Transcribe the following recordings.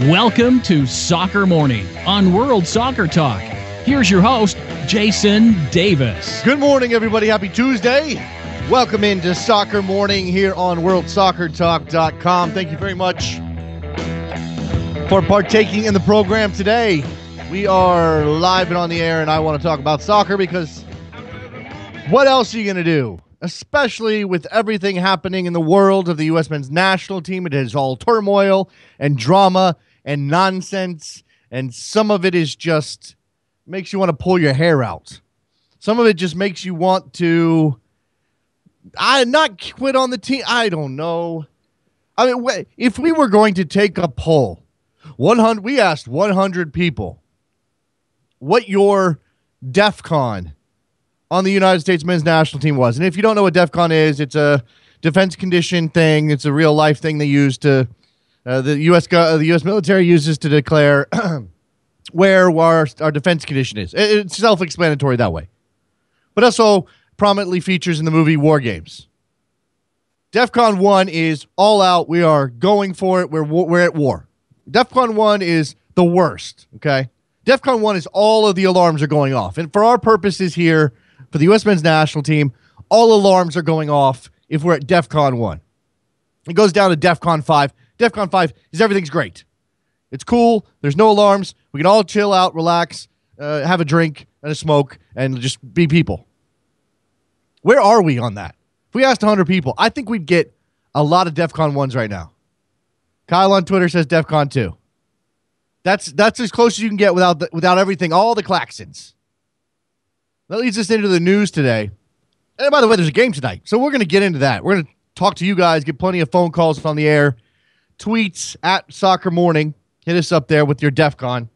Welcome to Soccer Morning on World Soccer Talk. Here's your host, Jason Davis. Good morning, everybody. Happy Tuesday. Welcome into Soccer Morning here on WorldSoccerTalk.com. Thank you very much for partaking in the program today. We are live and on the air, and I want to talk about soccer because what else are you going to do? Especially with everything happening in the world of the U.S. men's national team. It is all turmoil and drama and nonsense, and some of it is just makes you want to pull your hair out. Some of it just makes you want to not quit on the team. I don't know. I mean, if we were going to take a poll, we asked 100 people what your DEFCON on the United States men's national team was. And if you don't know what DEFCON is, it's a defense condition thing. It's a real life thing they use to the U.S. military uses to declare where our defense condition is. It's self-explanatory that way. But also prominently features in the movie War Games. DEFCON 1 is all out. We are going for it. We're at war. DEFCON 1 is the worst, okay? DEFCON 1 is all of the alarms are going off. And for our purposes here, for the U.S. men's national team, all alarms are going off if we're at DEFCON 1. It goes down to DEFCON 5. DEFCON 5 is everything's great. It's cool. There's no alarms. We can all chill out, relax, have a drink and a smoke, and just be people. Where are we on that? If we asked 100 people, I think we'd get a lot of DEFCON 1s right now. Kyle on Twitter says DEFCON 2. That's as close as you can get without everything, all the klaxons. That leads us into the news today. And by the way, there's a game tonight, so we're going to get into that. We're going to talk to you guys, get plenty of phone calls on the air, tweets at Soccer Morning. Hit us up there with your DEFCON.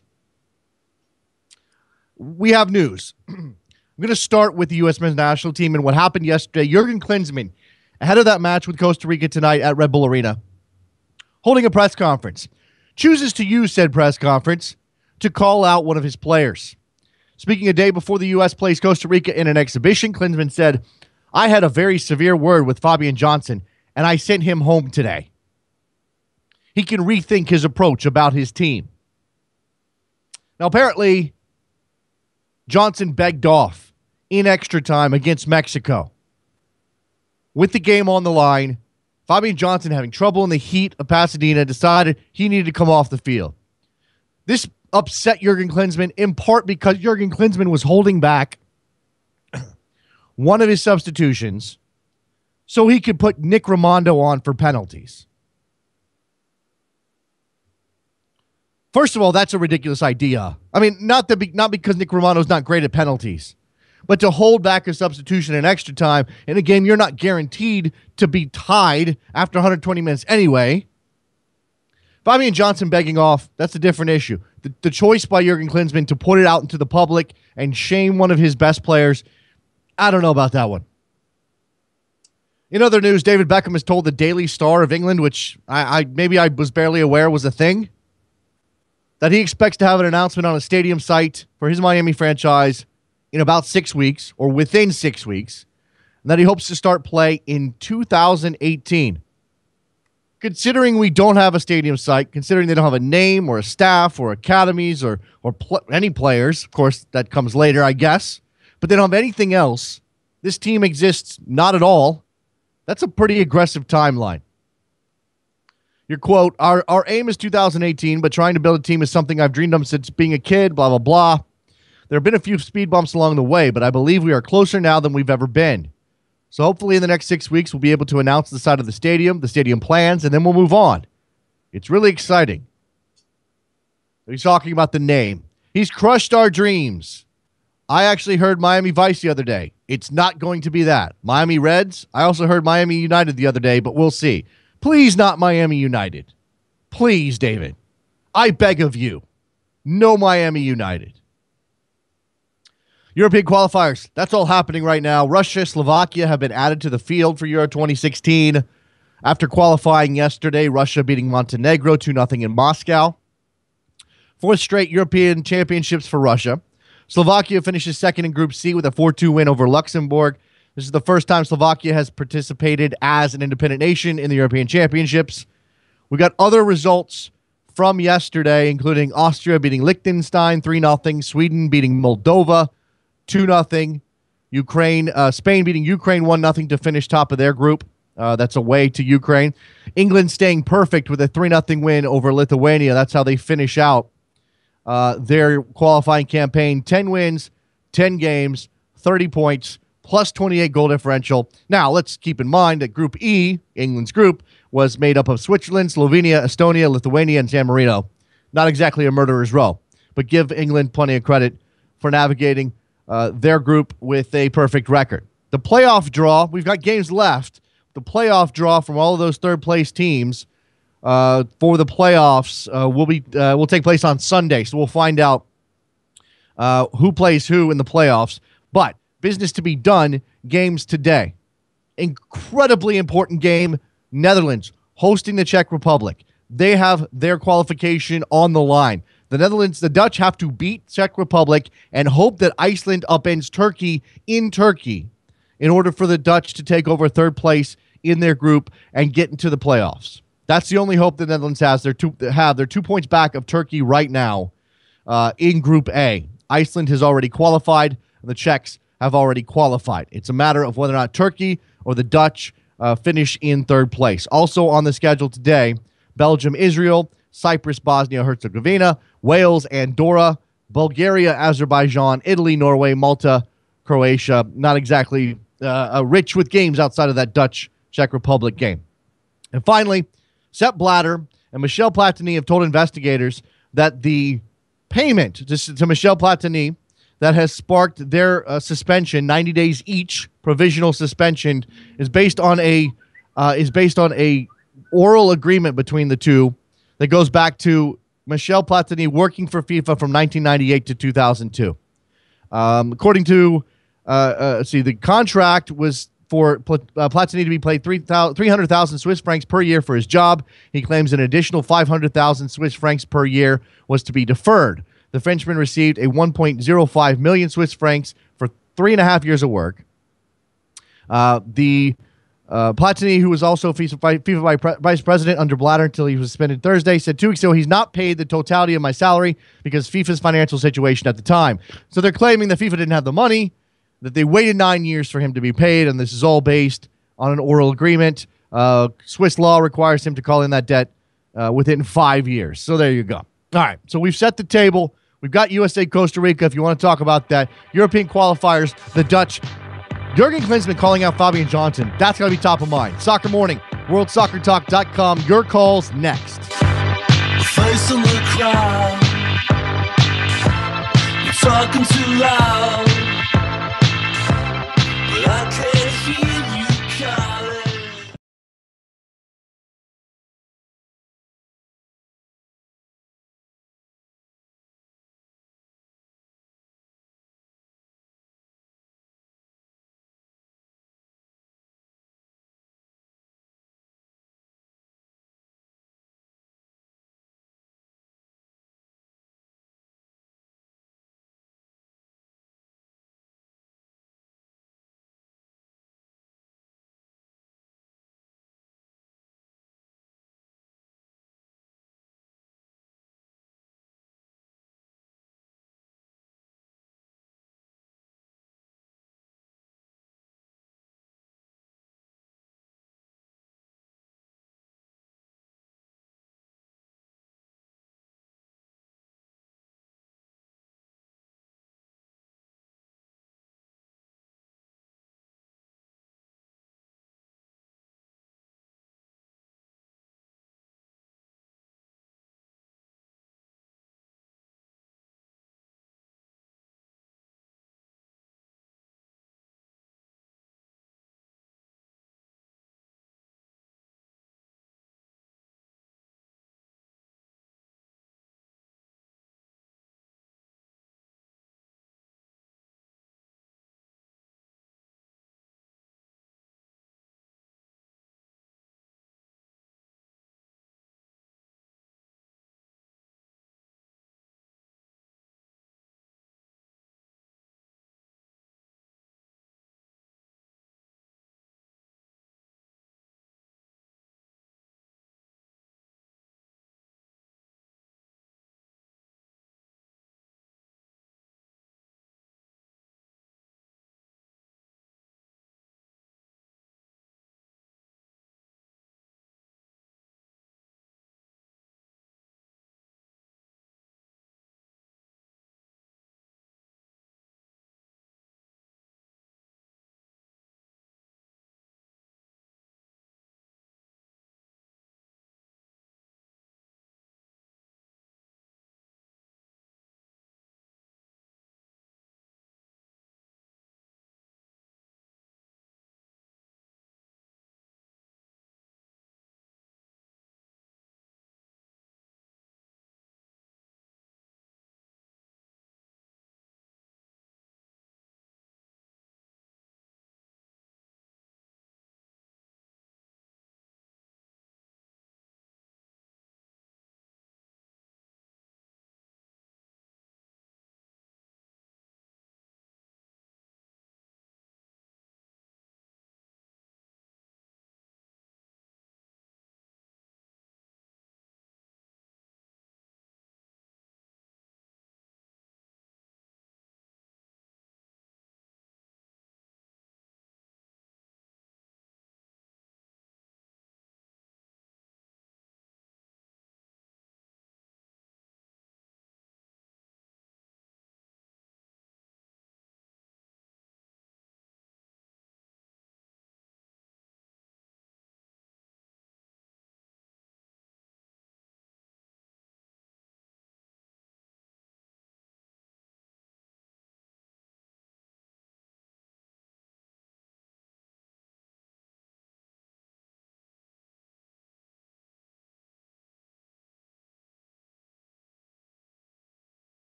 We have news. I'm going to start with the U.S. men's national team and what happened yesterday. Jurgen Klinsmann, ahead of that match with Costa Rica tonight at Red Bull Arena, holding a press conference, chooses to use said press conference to call out one of his players. Speaking a day before the U.S. plays Costa Rica in an exhibition, Klinsmann said, "I had a very severe word with Fabian Johnson, and I sent him home today. He can rethink his approach about his team." Now, apparently, Johnson begged off in extra time against Mexico. With the game on the line, Fabian Johnson, having trouble in the heat of Pasadena, decided he needed to come off the field. This upset Jurgen Klinsmann in part because Jurgen Klinsmann was holding back one of his substitutions so he could put Nick Rimando on for penalties. First of all, that's a ridiculous idea. I mean, not because Nick Rimando's not great at penalties, but to hold back a substitution in extra time in a game you're not guaranteed to be tied after 120 minutes anyway. Fabian Johnson begging off, that's a different issue. The choice by Jurgen Klinsmann to put it out into the public and shame one of his best players, I don't know about that one. In other news, David Beckham has told the Daily Star of England, which I was barely aware was a thing, that he expects to have an announcement on a stadium site for his Miami franchise in about 6 weeks or within 6 weeks, and that he hopes to start play in 2018. Considering we don't have a stadium site, considering they don't have a name or a staff or academies or any players, of course, that comes later, I guess, but they don't have anything else, this team exists not at all. That's a pretty aggressive timeline. Your quote, our aim is 2018, but trying to build a team is something I've dreamed of since being a kid, blah, blah, blah. There have been a few speed bumps along the way, but I believe we are closer now than we've ever been. So hopefully in the next 6 weeks, we'll be able to announce the side of the stadium plans, and then we'll move on. It's really exciting. He's talking about the name. He's crushed our dreams. I actually heard Miami Vice the other day. It's not going to be that. Miami Reds. I also heard Miami United the other day, but we'll see. Please not Miami United. Please, David. I beg of you. No Miami United. European qualifiers, that's all happening right now. Russia, Slovakia have been added to the field for Euro 2016. After qualifying yesterday, Russia beating Montenegro 2-0 in Moscow. Fourth straight European championships for Russia. Slovakia finishes second in Group C with a 4-2 win over Luxembourg. This is the first time Slovakia has participated as an independent nation in the European Championships. We got other results from yesterday, including Austria beating Liechtenstein 3-0, Sweden beating Moldova 2-0, Spain beating Ukraine 1-0 to finish top of their group. That's away to Ukraine. England staying perfect with a 3-0 win over Lithuania. That's how they finish out their qualifying campaign. 10 wins, 10 games, 30 points, plus 28 goal differential. Now, let's keep in mind that Group E, England's group, was made up of Switzerland, Slovenia, Estonia, Lithuania, and San Marino. Not exactly a murderer's row, but give England plenty of credit for navigating their group with a perfect record. The playoff draw, we've got games left. The playoff draw from all of those third-place teams for the playoffs will take place on Sunday, so we'll find out who plays who in the playoffs. But business to be done, games today. Incredibly important game, Netherlands hosting the Czech Republic. They have their qualification on the line. The Dutch have to beat Czech Republic and hope that Iceland upends Turkey in Turkey in order for the Dutch to take over third place in their group and get into the playoffs. That's the only hope the Netherlands has. They're 2 points back of Turkey right now in Group A. Iceland has already qualified, and the Czechs have already qualified. It's a matter of whether or not Turkey or the Dutch finish in third place. Also on the schedule today, Belgium, Israel, Cyprus, Bosnia, Herzegovina, Wales, Andorra, Bulgaria, Azerbaijan, Italy, Norway, Malta, Croatia. Not exactly rich with games outside of that Dutch-Czech Republic game. And finally, Sepp Blatter and Michel Platini have told investigators that the payment to Michel Platini that has sparked their suspension, 90 days each, provisional suspension, is based on a oral agreement between the two that goes back to Michel Platini working for FIFA from 1998 to 2002. According to the contract was for Platini to be paid 300,000 Swiss francs per year for his job. He claims an additional 500,000 Swiss francs per year was to be deferred. The Frenchman received a 1.05 million Swiss francs for 3.5 years of work. Platini, who was also FIFA vice president under Blatter until he was suspended Thursday, said 2 weeks ago he's not paid the totality of my salary because FIFA's financial situation at the time. So they're claiming that FIFA didn't have the money, that they waited 9 years for him to be paid, and this is all based on an oral agreement. Swiss law requires him to call in that debt within 5 years. So there you go. All right, so we've set the table. We've got USA, Costa Rica, if you want to talk about that. European qualifiers, the Dutch. Jurgen Klinsmann calling out Fabian Johnson. That's got to be top of mind. Soccer Morning, WorldSoccerTalk.com. Your calls next. Face in the crowd, you're talking too loud.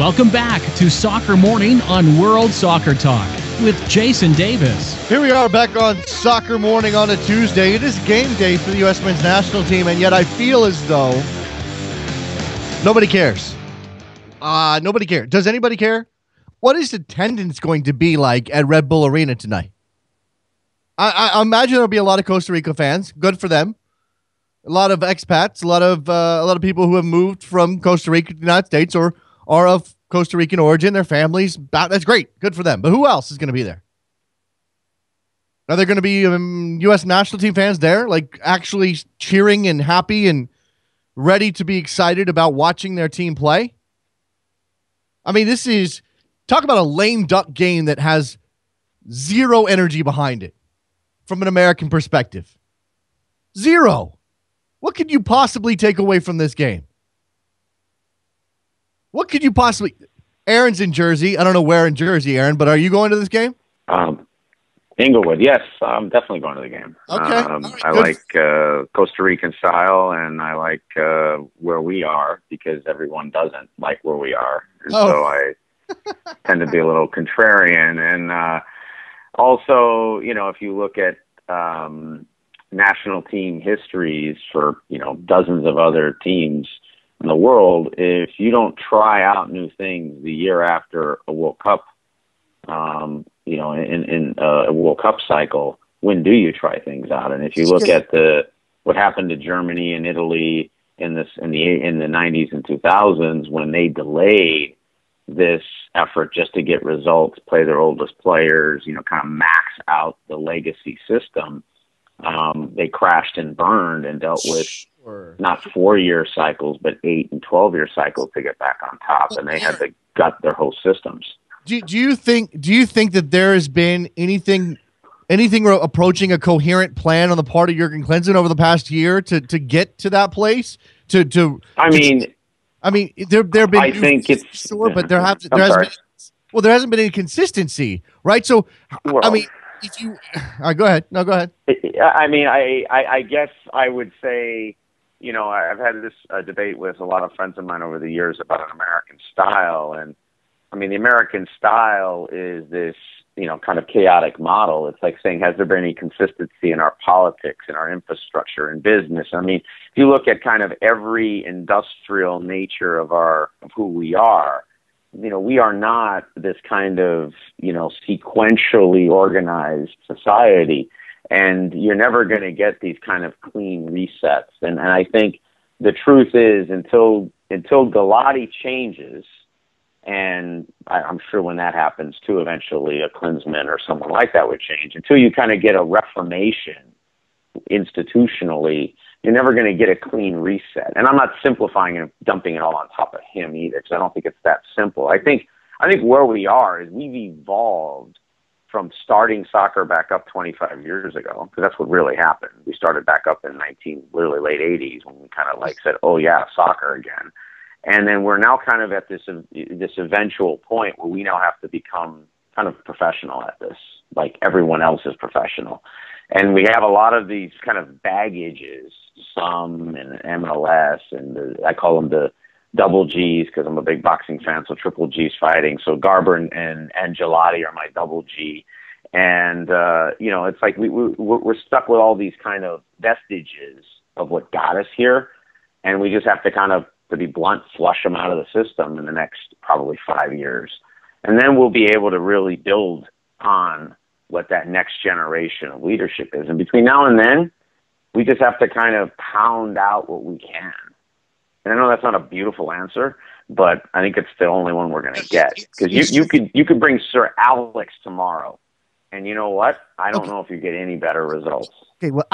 Welcome back to Soccer Morning on World Soccer Talk with Jason Davis. Here we are back on Soccer Morning on a Tuesday. It is game day for the U.S. men's national team, and yet I feel as though nobody cares. Nobody cares. Does anybody care? What is attendance going to be like at Red Bull Arena tonight? I imagine there'll be a lot of Costa Rica fans. Good for them. A lot of expats, a lot of people who have moved from Costa Rica to the United States or are of Costa Rican origin, their families. That's great. Good for them. But who else is going to be there? Are there going to be U.S. national team fans there, like actually cheering and happy and ready to be excited about watching their team play? I mean, this is, talk about a lame duck game that has zero energy behind it from an American perspective. Zero. What could you possibly take away from this game? What could you possibly... Aaron's in Jersey. I don't know where in Jersey, Aaron, but are you going to this game? Inglewood, yes. I'm definitely going to the game. Okay. I like Costa Rican style, and I like where we are because everyone doesn't like where we are. And so I tend to be a little contrarian. And also, if you look at national team histories for, dozens of other teams in the world, if you don't try out new things the year after a World Cup, in a World Cup cycle, when do you try things out? And if you look at what happened to Germany and Italy in the 90s and 2000s, when they delayed this effort just to get results, play their oldest players, kind of max out the legacy system, they crashed and burned and dealt with not 4-year cycles, but 8 and 12-year cycles to get back on top. And they had to gut their whole systems. Do you think that there has been anything approaching a coherent plan on the part of Jurgen Klinsmann over the past year to get to that place? There have been. I think it's sure, but there hasn't been any consistency, right? So, if you go ahead. No, go ahead. I guess I would say, I've had this debate with a lot of friends of mine over the years about an American style, and the American style is this, kind of chaotic model. It's like saying, has there been any consistency in our politics, in our infrastructure, in business? If you look at kind of every industrial nature of who we are, we are not this kind of, sequentially organized society. And you're never going to get these kind of clean resets. And I think the truth is until Galati changes, and I'm sure when that happens too, eventually a Klinsmann or someone like that would change. Until you kind of get a reformation institutionally, you're never going to get a clean reset. And I'm not simplifying and dumping it all on top of him either, because I don't think it's that simple. I think where we are is we've evolved from starting soccer back up 25 years ago, because that's what really happened. We started back up in literally late 80s when we kind of said, oh yeah, soccer again. And then we're now kind of at this eventual point where we now have to become kind of professional at this, like everyone else is professional. And we have a lot of these kind of baggages, some in MLS, and I call them the double Gs because I'm a big boxing fan, so triple G's fighting. So Garber and Gelati are my double G. And, it's like we're stuck with all these kind of vestiges of what got us here. And we just have to kind of, to be blunt, flush them out of the system in the next probably 5 years. And then we'll be able to really build on what that next generation of leadership is. And between now and then, we just have to kind of pound out what we can. And I know that's not a beautiful answer, but I think it's the only one we're going to get. Because you could bring Sir Alex tomorrow, and you know what? I don't know if you get any better results. Okay, well,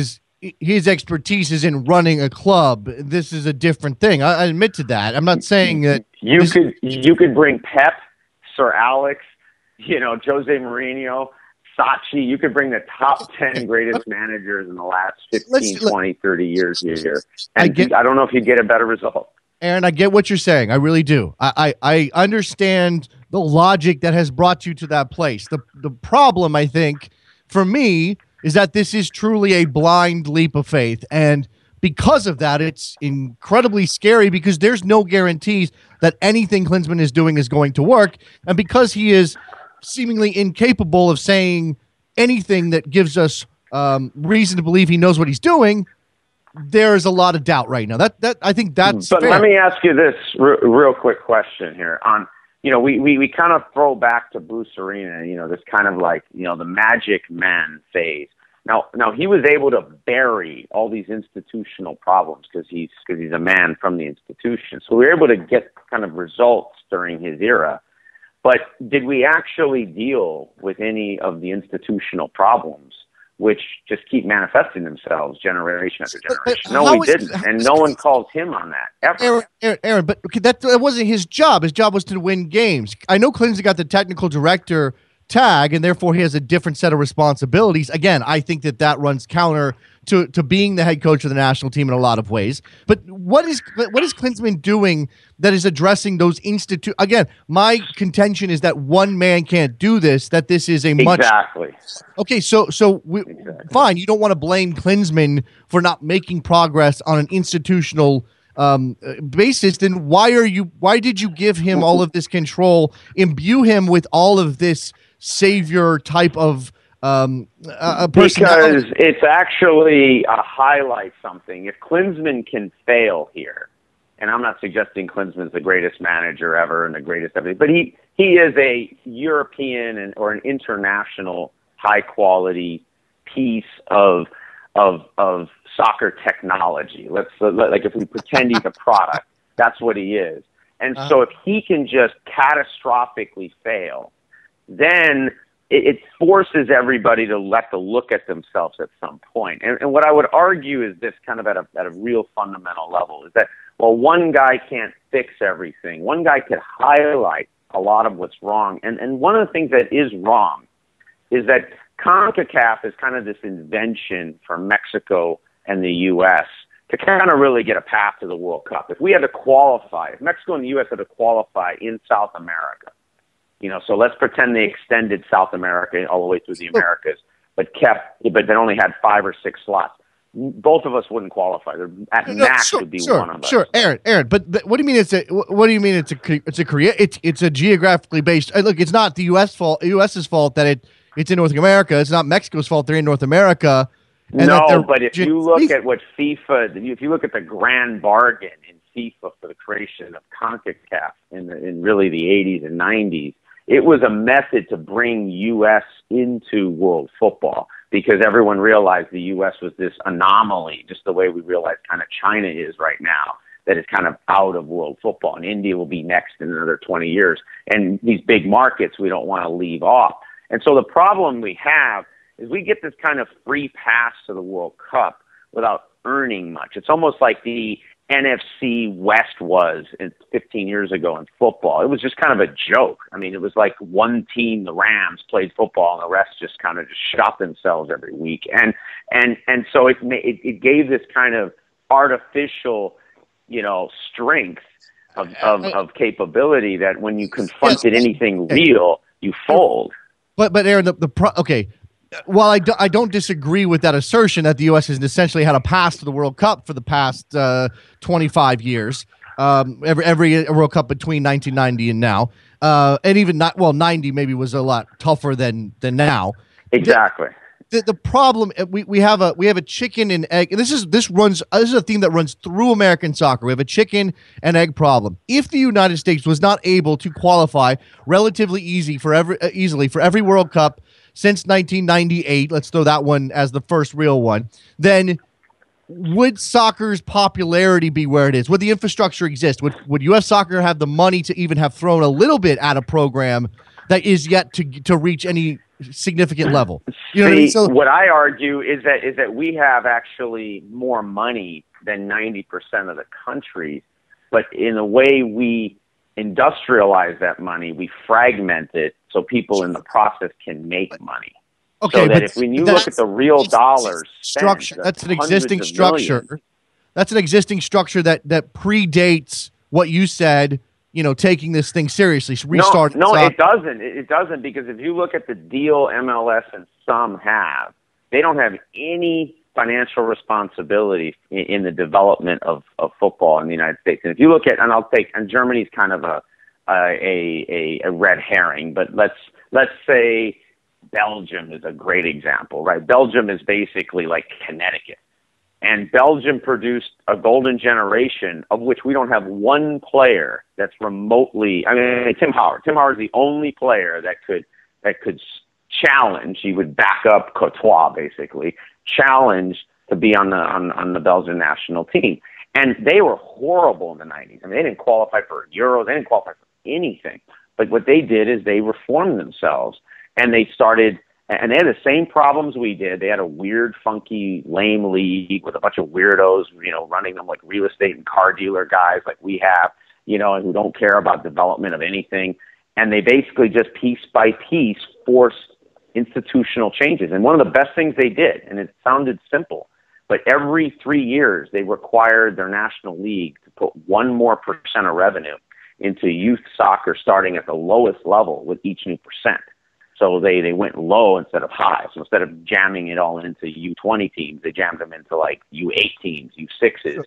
his expertise is in running a club. This is a different thing. I admit to that. I'm not saying that you could bring Pep, Sir Alex, Jose Mourinho, Sachi. You could bring the top 10 greatest managers in the last 15, 20, 30 years here. And I don't know if you'd get a better result. Aaron, I get what you're saying. I really do. I understand the logic that has brought you to that place. The problem, I think, for me, is that this is truly a blind leap of faith. And because of that, it's incredibly scary because there's no guarantees that anything Klinsmann is doing is going to work. And because he is seemingly incapable of saying anything that gives us reason to believe he knows what he's doing, there's a lot of doubt right now. That I think that's But fair. let me ask you this real quick question here. We kind of throw back to Bruce Arena, this kind of like, the magic man phase. Now he was able to bury all these institutional problems because he's a man from the institution. So we were able to get kind of results during his era. But did we actually deal with any of the institutional problems, which just keep manifesting themselves generation after generation? No, we didn't. And no one calls him on that, ever. Aaron, but that wasn't his job. His job was to win games. I know Klinsmann got the technical director tag, and therefore he has a different set of responsibilities. Again, I think that runs counter to being the head coach of the national team in a lot of ways. But what is Klinsmann doing that is addressing those Again, my contention is that one man can't do this, that this is a much... Exactly. Okay, so fine, you don't want to blame Klinsmann for not making progress on an institutional basis, then why did you give him all of this control, imbue him with all of this savior type of because it's actually a highlight something. If Klinsmann can fail here, and I'm not suggesting Klinsmann's the greatest manager ever and the greatest everything, but he is a European or an international high quality piece of soccer technology. Like if we pretend he's a product, that's what he is. And so if he can just catastrophically fail, then it forces everybody to look at themselves at some point. And what I would argue is this, kind of at a real fundamental level, is that, well, one guy can't fix everything. One guy could highlight a lot of what's wrong. And one of the things that is wrong is that CONCACAF is kind of this invention for Mexico and the U.S. to kind of really get a path to the World Cup. If we had to qualify, if Mexico and the U.S. had to qualify in South America, so let's pretend they extended South America all the way through the Americas, but then only had 5 or 6 slots. Both of us wouldn't qualify. Max would be one of us. Sure, Aaron. But what do you mean it's a geographically based? Look, it's not the U.S.'s fault that it's in North America. It's not Mexico's fault they're in North America. No, but if you look at what if you look at the grand bargain in FIFA for the creation of CONCACAF in really the 80s and 90s, it was a method to bring U.S. into world football because everyone realized the U.S. was this anomaly, just the way we realize kind of China is right now, that is kind of out of world football. And India will be next in another 20 years. And these big markets we don't want to leave off. And so the problem we have is we get this kind of free pass to the World Cup without earning much. It's almost like the NFC West was 15 years ago in football. It was just kind of a joke. I mean, it was like one team, the Rams, played football, and the rest just kind of shot themselves every week. And so it gave this kind of artificial, strength of capability that when you confronted anything real, you fold. But Aaron, okay. While I don't disagree with that assertion that the U.S. has essentially had a pass to the World Cup for the past 25 years, every World Cup between 1990 and now, and even 90 maybe was a lot tougher than now. Exactly. The problem we have a chicken and egg. And this is a theme that runs through American soccer. We have a chicken and egg problem. If the United States was not able to qualify relatively easily for every World Cup since 1998, let's throw that one as the first real one, then would soccer's popularity be where it is? Would the infrastructure exist? Would U.S. soccer have the money to even have thrown a little bit at a program that is yet to reach any significant level? You know what I mean? So, what I argue is that we have actually more money than 90% of the countries, but in the way we industrialize that money, we fragment it so people in the process can make money. Okay, so that when you look at the real dollars structure, that's an existing structure. That's an existing structure that predates what you said. Taking this thing seriously. Restart. No, it doesn't. It doesn't, because if you look at the deal MLS and some have, they don't have any financial responsibility in the development of football in the United States. And if you look at, and Germany's kind of a red herring, but let's say Belgium is a great example, right? Belgium is basically like Connecticut. And Belgium produced a golden generation of which we don't have one player that's remotely, Tim Howard. Tim Howard's the only player that could challenge. He would back up Courtois, basically, challenge to be on the Belgian national team. And they were horrible in the 90s. They didn't qualify for Euros. They didn't qualify for anything. But what they did is they reformed themselves, and they started, and they had the same problems we did. They had a weird, funky, lame league with a bunch of weirdos, running them like real estate and car dealer guys like we have, and who don't care about development of anything. And they basically just piece by piece forced institutional changes. And one of the best things they did, and it sounded simple, but every 3 years they required their national league to put 1% more of revenue into youth soccer starting at the lowest level with each new percent. So they went low instead of high. So instead of jamming it all into U20 teams, they jammed them into like U8 teams, U6s,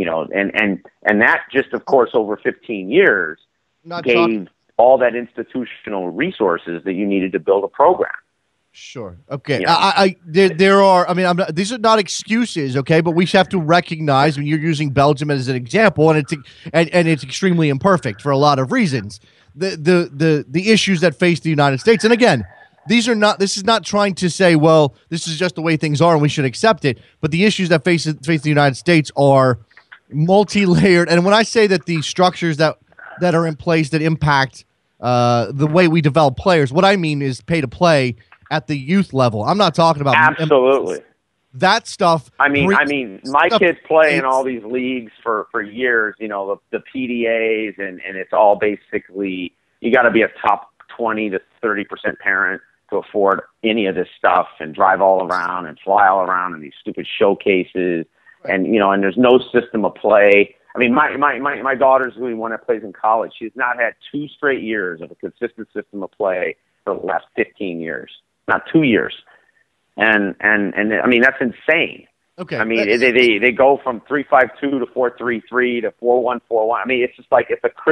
and that just, of course, over 15 years gave all that institutional resources that you needed to build a program. Sure. Okay. There are. These are not excuses. Okay, but we have to recognize when you're using Belgium as an example, and it's extremely imperfect for a lot of reasons. The issues that face the United States, and again, this is not trying to say, well, this is just the way things are and we should accept it. But the issues that face the United States are multi-layered. And when I say that the structures that are in place that impact the way we develop players, what I mean is pay to play at the youth level. I'm not talking about absolutely that stuff. My kids play in all these leagues for years, the PDAs, and it's all basically, you got to be a top 20 to 30% parent to afford any of this stuff and drive all around and fly all around in these stupid showcases. And, and there's no system of play. My daughter's the one that plays in college. She's not had 2 straight years of a consistent system of play for the last 15 years, not 2 years. And that's insane. Okay. They go from 3-5-2 to 4-3-3 to 4-1-4-1. It's just like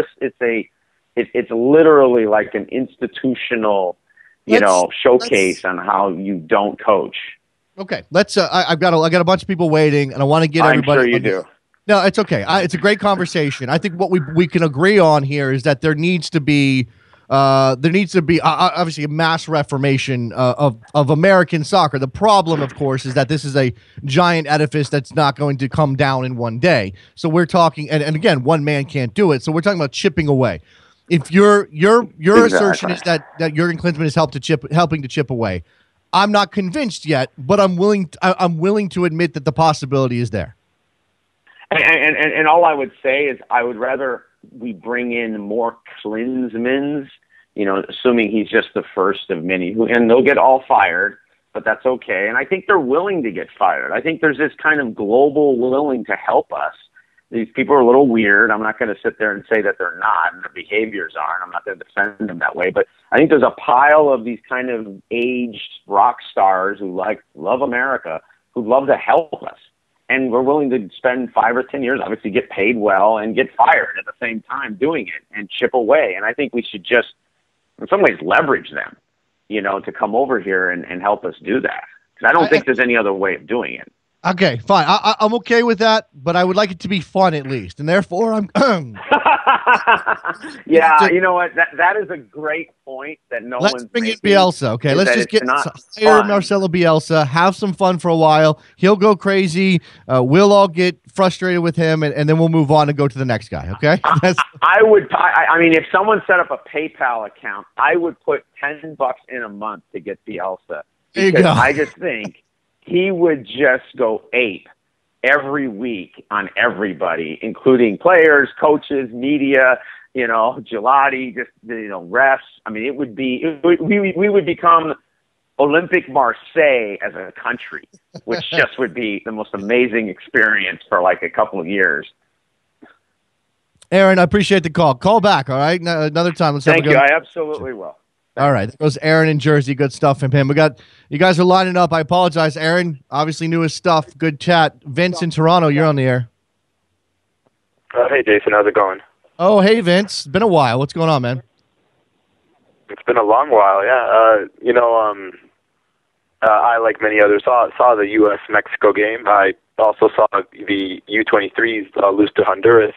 it's literally like an institutional, showcase on how you don't coach. Okay. Let's. I got a bunch of people waiting, and I want to get everybody. I'm sure you do. No, it's okay. It's a great conversation. I think what we can agree on here is that there needs to be obviously a mass reformation of American soccer. The problem, of course, is that this is a giant edifice that's not going to come down in one day. So we're talking, and again, one man can't do it. So we're talking about chipping away. If your assertion is that Jurgen Klinsmann is helping to chip away, I'm not convinced yet, but I'm willing to admit that the possibility is there. And all I would say is I would rather we bring in more Klinsmanns, assuming he's just the first of many, and they'll get all fired, but that's okay. And I think they're willing to get fired. I think there's this kind of global willing to help us. These people are a little weird. I'm not going to sit there and say that they're not, and their behaviors aren't. I'm not going to defend them that way. But I think there's a pile of these kind of aged rock stars who love America, who'd love to help us. And we're willing to spend 5 or 10 years, obviously get paid well and get fired at the same time doing it and chip away. And I think we should just, in some ways, leverage them, to come over here and help us do that. Because I don't think there's any other way of doing it. Okay, fine. I'm okay with that, but I would like it to be fun at least. And therefore, I'm... Yeah, you know what? That is a great point that no one's making. Let's bring in Bielsa, okay? Let's just hire Marcelo Bielsa, have some fun for a while. He'll go crazy. We'll all get frustrated with him, and then we'll move on and go to the next guy, okay? If someone set up a PayPal account, I would put $10 in a month to get Bielsa. There you go. I just think he would just go ape every week on everybody, including players, coaches, media, Gelati, just, refs. It would be, we would become Olympic Marseille as a country, which just would be the most amazing experience for like a couple of years. Aaron, I appreciate the call. Call back, all right? Another time. Thank you. I absolutely will. All right. There goes Aaron in Jersey. Good stuff from him. You guys are lining up. I apologize. Aaron obviously knew his stuff. Good chat. Vince in Toronto, you're on the air. Hey, Jason. How's it going? Oh, hey, Vince. It's been a while. What's going on, man? It's been a long while, yeah. I, like many others, saw the U.S.-Mexico game. I also saw the U23s lose to Honduras.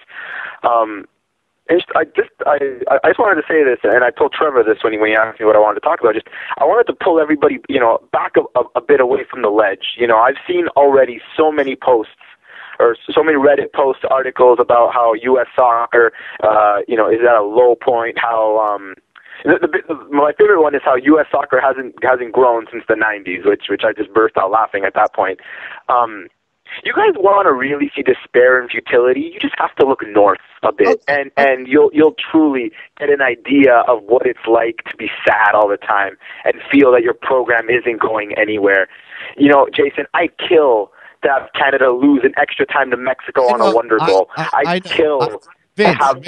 I just wanted to say this, and I told Trevor this when he asked me what I wanted to talk about. I wanted to pull everybody, back a bit away from the ledge. I've seen already so many posts or so many Reddit posts, articles about how U.S. soccer, is at a low point. How my favorite one is how U.S. soccer hasn't grown since the '90s, which I just burst out laughing at that point. You guys want to really see despair and futility? You just have to look north a bit, and you'll truly get an idea of what it's like to be sad all the time and feel that your program isn't going anywhere. Jason, I kill to have Canada lose in extra time to Mexico on a wonder goal. I kill to have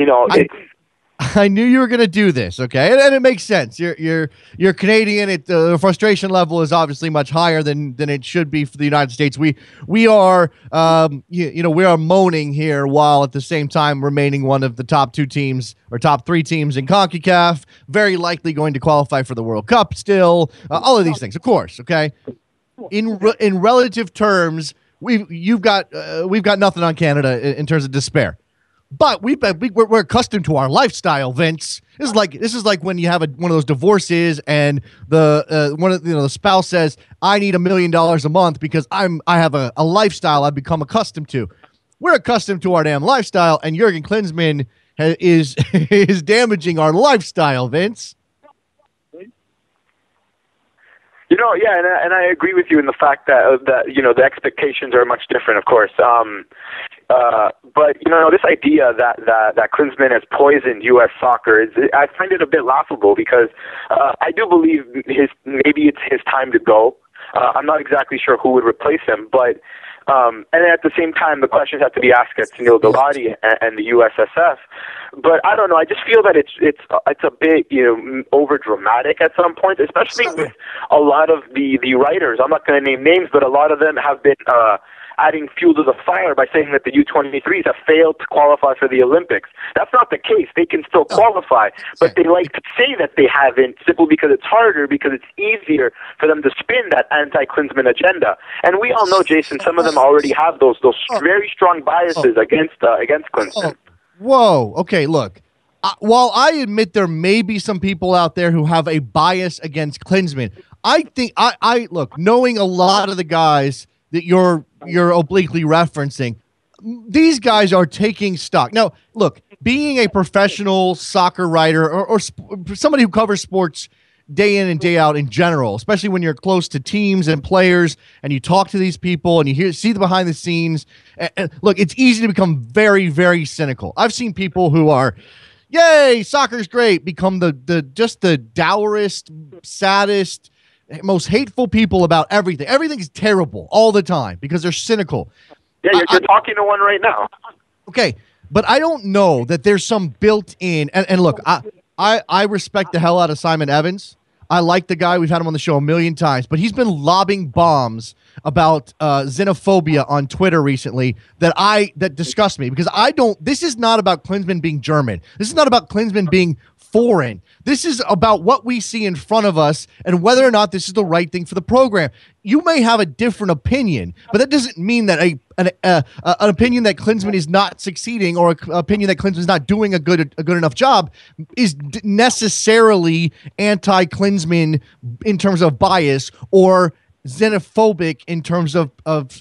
I knew you were going to do this, okay? And it makes sense. You're Canadian. The frustration level is obviously much higher than it should be for the United States. We are we are moaning here while at the same time remaining one of the top 2 teams or top 3 teams in CONCACAF, very likely going to qualify for the World Cup still. All of these things, of course, okay? In relative terms, we've got nothing on Canada in terms of despair. But we're accustomed to our lifestyle, Vince. This is like when you have one of those divorces and the spouse says, "I need $1 million a month because I have a lifestyle I've become accustomed to." We're accustomed to our damn lifestyle, and Jurgen Klinsmann is damaging our lifestyle, Vince. And I agree with you in the fact that the expectations are much different, of course. But this idea that Klinsmann has poisoned U.S. soccer, I find it a bit laughable because I do believe maybe it's his time to go. I'm not exactly sure who would replace him, but and at the same time, the questions have to be asked at Sunil Gulati and the USSF. But I don't know. I just feel that it's a bit over dramatic at some point, especially with a lot of the writers. I'm not going to name names, but a lot of them have been adding fuel to the fire by saying that the U23s have failed to qualify for the Olympics. That's not the case. They can still qualify, but they like to say that they haven't simply because it's harder, because it's easier for them to spin that anti-Klinsmann agenda. And we all know, Jason, some of them already have those very strong biases against Klinsmann. Whoa. Okay, look. While I admit there may be some people out there who have a bias against Klinsmann, I think I look, knowing a lot of the guys that you're obliquely referencing, these guys are taking stock. Now, look, being a professional soccer writer or somebody who covers sports day in and day out in general, especially when you're close to teams and players and you talk to these people and you see the behind the scenes, and look, it's easy to become very, very cynical. I've seen people who are, yay, soccer's great, become the dourest, saddest, most hateful people about everything. Everything's terrible all the time because they're cynical. Yeah, you're talking to one right now. Okay, but I don't know that there's some built-in, and look, I respect the hell out of Simon Evans. I like the guy. We've had him on the show a million times, but he's been lobbing bombs about xenophobia on Twitter recently that disgust me because this is not about Klinsmann being German. This is not about Klinsmann being foreign. This is about what we see in front of us and whether or not this is the right thing for the program. You may have a different opinion, but that doesn't mean that an opinion that Klinsmann is not succeeding or an opinion that Klinsmann is not doing a good enough job is necessarily anti-Klinsmann in terms of bias or xenophobic in terms of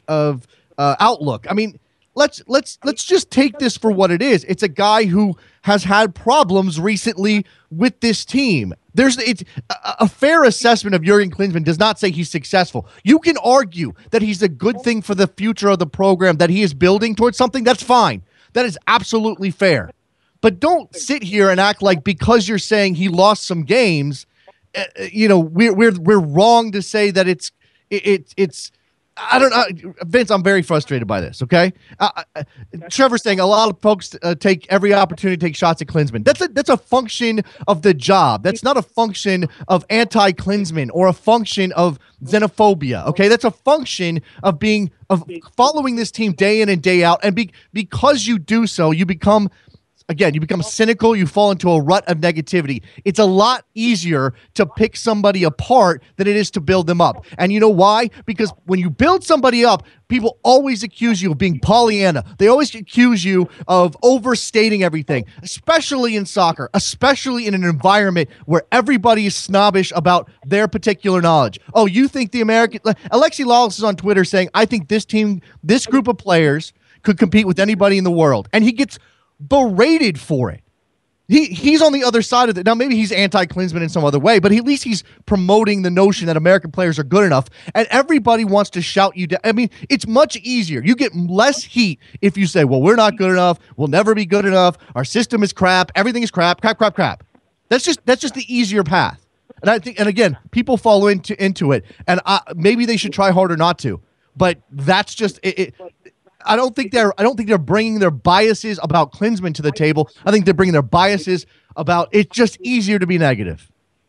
outlook. I mean, let's just take this for what it is. It's a guy who has had problems recently with this team. It's a fair assessment of Jurgen Klinsmann does not say he's successful. You can argue that he's a good thing for the future of the program, that he is building towards something. That's fine. That is absolutely fair. But don't sit here and act like because you're saying he lost some games, we're wrong to say that it's I don't know, Vince. I'm very frustrated by this. Okay, Trevor's saying a lot of folks take every opportunity to take shots at Klinsmann. That's a function of the job. That's not a function of anti-Klinsmann or a function of xenophobia. Okay, that's a function of following this team day in and day out, and because you do so, you become cynical. You fall into a rut of negativity. It's a lot easier to pick somebody apart than it is to build them up. And you know why? Because when you build somebody up, people always accuse you of being Pollyanna. They always accuse you of overstating everything, especially in soccer, especially in an environment where everybody is snobbish about their particular knowledge. Oh, you think the American... Alexi Lawless is on Twitter saying, I think this group of players could compete with anybody in the world. And he gets berated for it. He's on the other side of it. Now, maybe he's anti-Klinsmann in some other way, but at least he's promoting the notion that American players are good enough, and everybody wants to shout you down. I mean, it's much easier. You get less heat if you say, well, we're not good enough, we'll never be good enough, our system is crap, everything is crap. That's just the easier path. And I think, and again, people fall into it, and maybe they should try harder not to, but that's just it. I don't think they're bringing their biases about Klinsmann to the table. I think they're bringing their biases about it's just easier to be negative.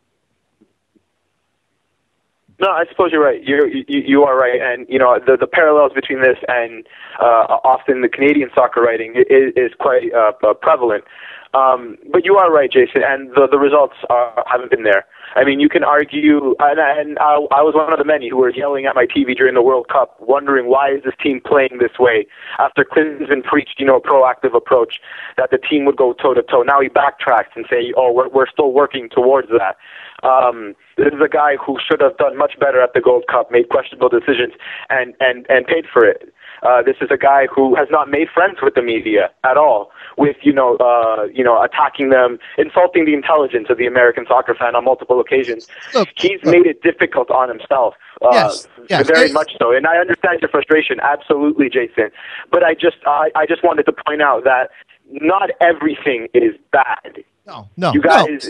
No, I suppose you're right. You are right, and the parallels between this and often the Canadian soccer writing is quite prevalent. But you are right, Jason, and the results haven't been there. I mean, you can argue, and I was one of the many who were yelling at my TV during the World Cup, wondering why is this team playing this way? After Klinsmann preached, a proactive approach, that the team would go toe-to-toe. Now he backtracks and say, oh, we're still working towards that. This is a guy who should have done much better at the Gold Cup, made questionable decisions, and paid for it. This is a guy who has not made friends with the media at all, with attacking them, insulting the intelligence of the American soccer fan on multiple occasions. He's made it difficult on himself, yes. Very much so. And I understand your frustration, absolutely, Jason. But I just wanted to point out that not everything is bad. No, you guys,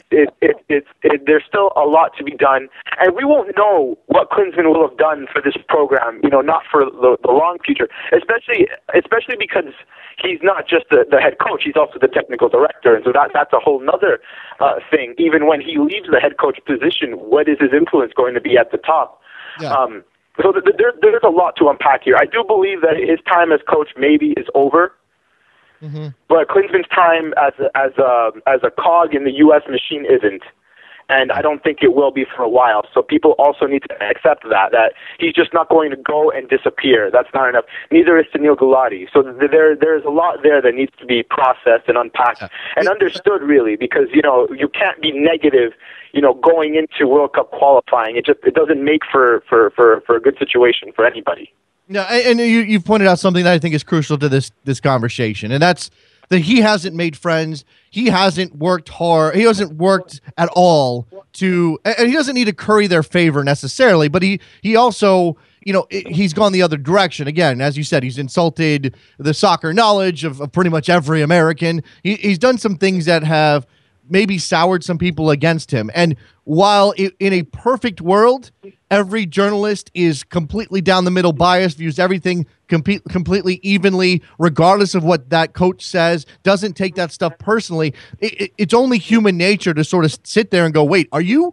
there's still a lot to be done, and we won't know what Klinsmann will have done for this program. Not for the long future, especially because he's not just the head coach; he's also the technical director, and so that's a whole nother thing. Even when he leaves the head coach position, what is his influence going to be at the top? Yeah. So there's a lot to unpack here. I do believe that his time as coach maybe is over. Mm-hmm. But Klinsmann's time as a cog in the U.S. machine isn't, and I don't think it will be for a while. So people also need to accept that he's just not going to go and disappear. That's not enough. Neither is Sunil Gulati. So there's a lot there that needs to be processed and unpacked and understood, really, because you can't be negative. Going into World Cup qualifying, it doesn't make for a good situation for anybody. Yeah, and you've pointed out something that I think is crucial to this conversation, and that's that he hasn't made friends. He hasn't worked hard. He hasn't worked at all and he doesn't need to curry their favor necessarily, but he also, he's gone the other direction. Again, as you said, he's insulted the soccer knowledge of pretty much every American. He's done some things that have maybe soured some people against him. And while in a perfect world, every journalist is completely down the middle biased, views everything completely evenly, regardless of what that coach says, doesn't take that stuff personally, it's only human nature to sort of sit there and go, wait, are you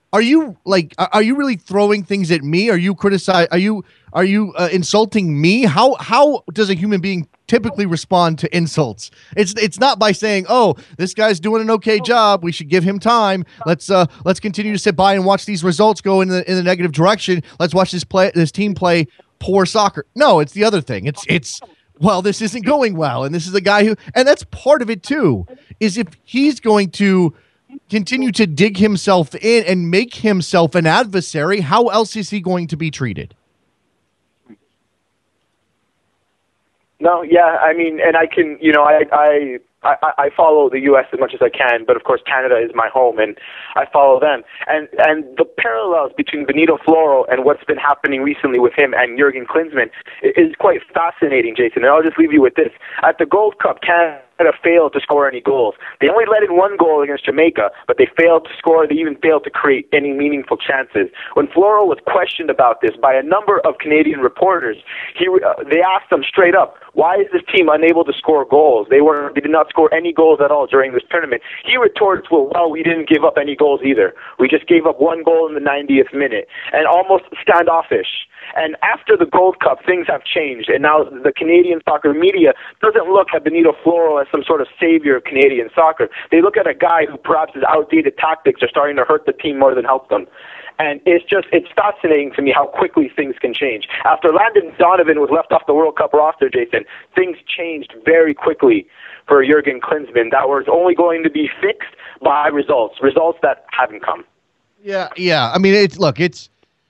really throwing things at me? Are you insulting me? How does a human being typically respond to insults? It's not by saying, oh, this guy's doing an okay job, we should give him time, let's continue to sit by and watch these results go in the negative direction, let's watch this team play poor soccer. No, it's the other thing. It's well, this isn't going well, and this is a guy and that's part of it too, is if he's going to continue to dig himself in and make himself an adversary, how else is he going to be treated? No, yeah, I mean, and I can, I follow the U.S. as much as I can, but of course Canada is my home, and I follow them. And the parallels between Benito Floro and what's been happening recently with him and Jurgen Klinsmann is quite fascinating, Jason. And I'll just leave you with this. At the Gold Cup, Canada failed to score any goals. They only let in one goal against Jamaica, but they failed to score. They even failed to create any meaningful chances. When Floro was questioned about this by a number of Canadian reporters, they asked him straight up, why is this team unable to score goals? They did not score any goals at all during this tournament. He retorts, well, we didn't give up any goals either. We just gave up one goal in the 90th minute, and almost standoffish. And after the Gold Cup, things have changed, and now the Canadian soccer media doesn't look at Benito Floro as some sort of savior of Canadian soccer. They look at a guy who perhaps his outdated tactics are starting to hurt the team more than help them. And it's fascinating to me how quickly things can change. After Landon Donovan was left off the World Cup roster, Jason, things changed very quickly for Jurgen Klinsmann that was only going to be fixed by results that haven't come. Yeah. I mean, there's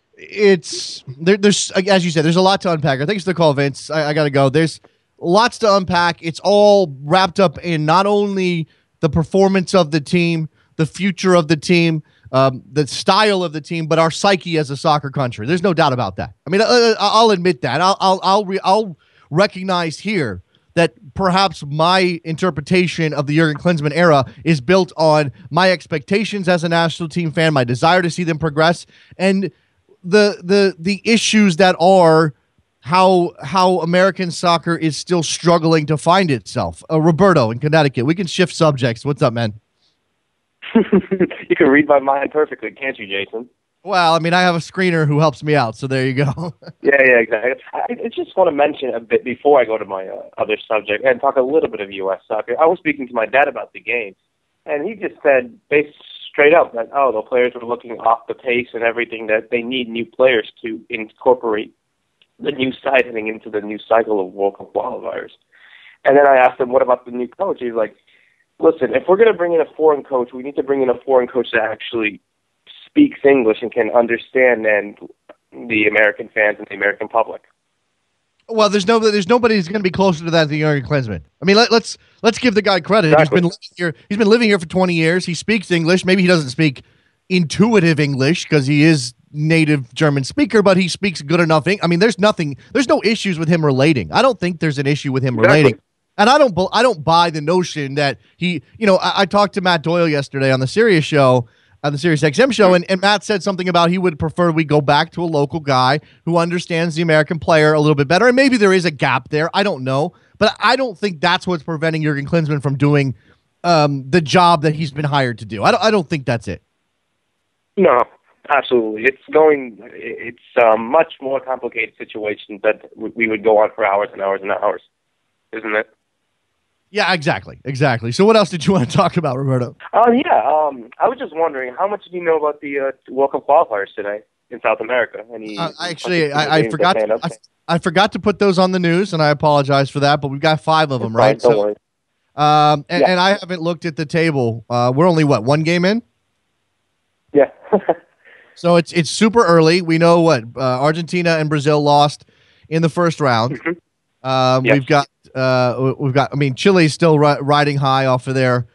as you said, there's a lot to unpack. Thanks for the call, Vince. I got to go. There's lots to unpack. It's all wrapped up in not only the performance of the team, the future of the team, the style of the team, but our psyche as a soccer country. There's no doubt about that. I mean, I'll admit that. I'll recognize here that perhaps my interpretation of the Jurgen Klinsmann era is built on my expectations as a national team fan, my desire to see them progress, and the issues that are how American soccer is still struggling to find itself. Roberto in Connecticut. We can shift subjects. What's up, man? You can read my mind perfectly, can't you, Jason? Well, I mean, I have a screener who helps me out, so there you go. Yeah, exactly. I just want to mention a bit before I go to my other subject and talk a little bit of U.S. soccer. I was speaking to my dad about the game, and he just said, straight up, that, the players were looking off the pace and everything, that they need new players to incorporate the new side heading into the new cycle of World Cup qualifiers. And then I asked him, what about the new coach? He's like, listen, if we're going to bring in a foreign coach, we need to bring in a foreign coach that actually speaks English and can understand the American fans and the American public. Well, there's nobody who's going to be closer to that than Jurgen Klinsmann. I mean, let's give the guy credit. Exactly. He's been living here for 20 years. He speaks English. Maybe he doesn't speak intuitive English because he is native German speaker, but he speaks good enough. I mean, there's no issues with him relating. I don't think there's an issue with him relating. And I don't buy the notion that he, I talked to Matt Doyle yesterday on the Sirius show, on the Sirius XM show, and Matt said something about he would prefer we go back to a local guy who understands the American player a little bit better. And maybe there is a gap there. I don't know. But I don't think that's what's preventing Jurgen Klinsmann from doing the job that he's been hired to do. I don't think that's it. No, absolutely. It's a much more complicated situation that we would go on for hours and hours and hours, isn't it? Yeah, exactly. So what else did you want to talk about, Roberto? I was just wondering, how much do you know about the World Cup qualifiers today in South America? I forgot to put those on the news, and I apologize for that, but we've got 5 of them, right? Don't worry. And I haven't looked at the table. We're only, one game in? Yeah. So it's super early. We know what Argentina and Brazil lost in the first round. Mm-hmm. Yes. We've got. I mean, Chile's still riding high off their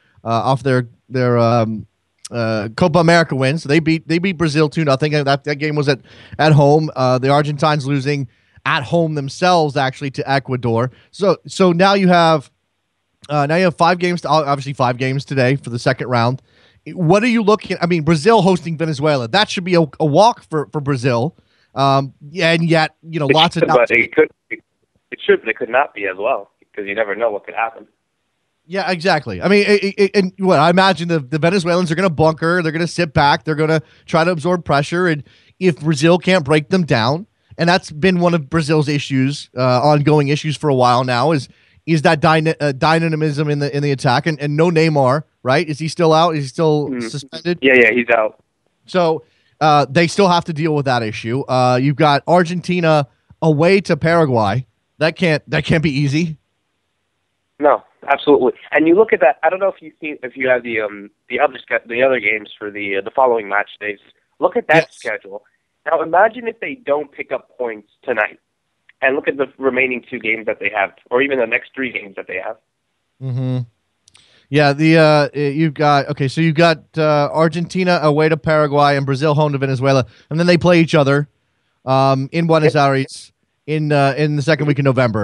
Copa America win. So they beat Brazil 2-0. That game was at home. The Argentines losing at home themselves actually to Ecuador. So now you have 5 games. Obviously 5 games today for the second round. What are you looking at? I mean, Brazil hosting Venezuela. That should be a walk for Brazil. And yet, lots of. But it could not be as well, because you never know what could happen. Yeah, exactly. I mean, I imagine the Venezuelans are going to bunker. They're going to sit back. They're going to try to absorb pressure. And if Brazil can't break them down, and that's been one of Brazil's issues, ongoing issues for a while now, is that dynamism in the attack, and no Neymar, right? Is he still out? Is he still suspended? Yeah, he's out. So they still have to deal with that issue. You've got Argentina away to Paraguay. That can't be easy. No, absolutely. And you look at that. I don't know if you have the other games for the following match days. Look at that schedule. Now imagine if they don't pick up points tonight, and look at the remaining 2 games that they have, or even the next 3 games that they have. Mm-hmm. Yeah. You've got Argentina away to Paraguay and Brazil home to Venezuela, and then they play each other in Buenos Aires in the second week of November.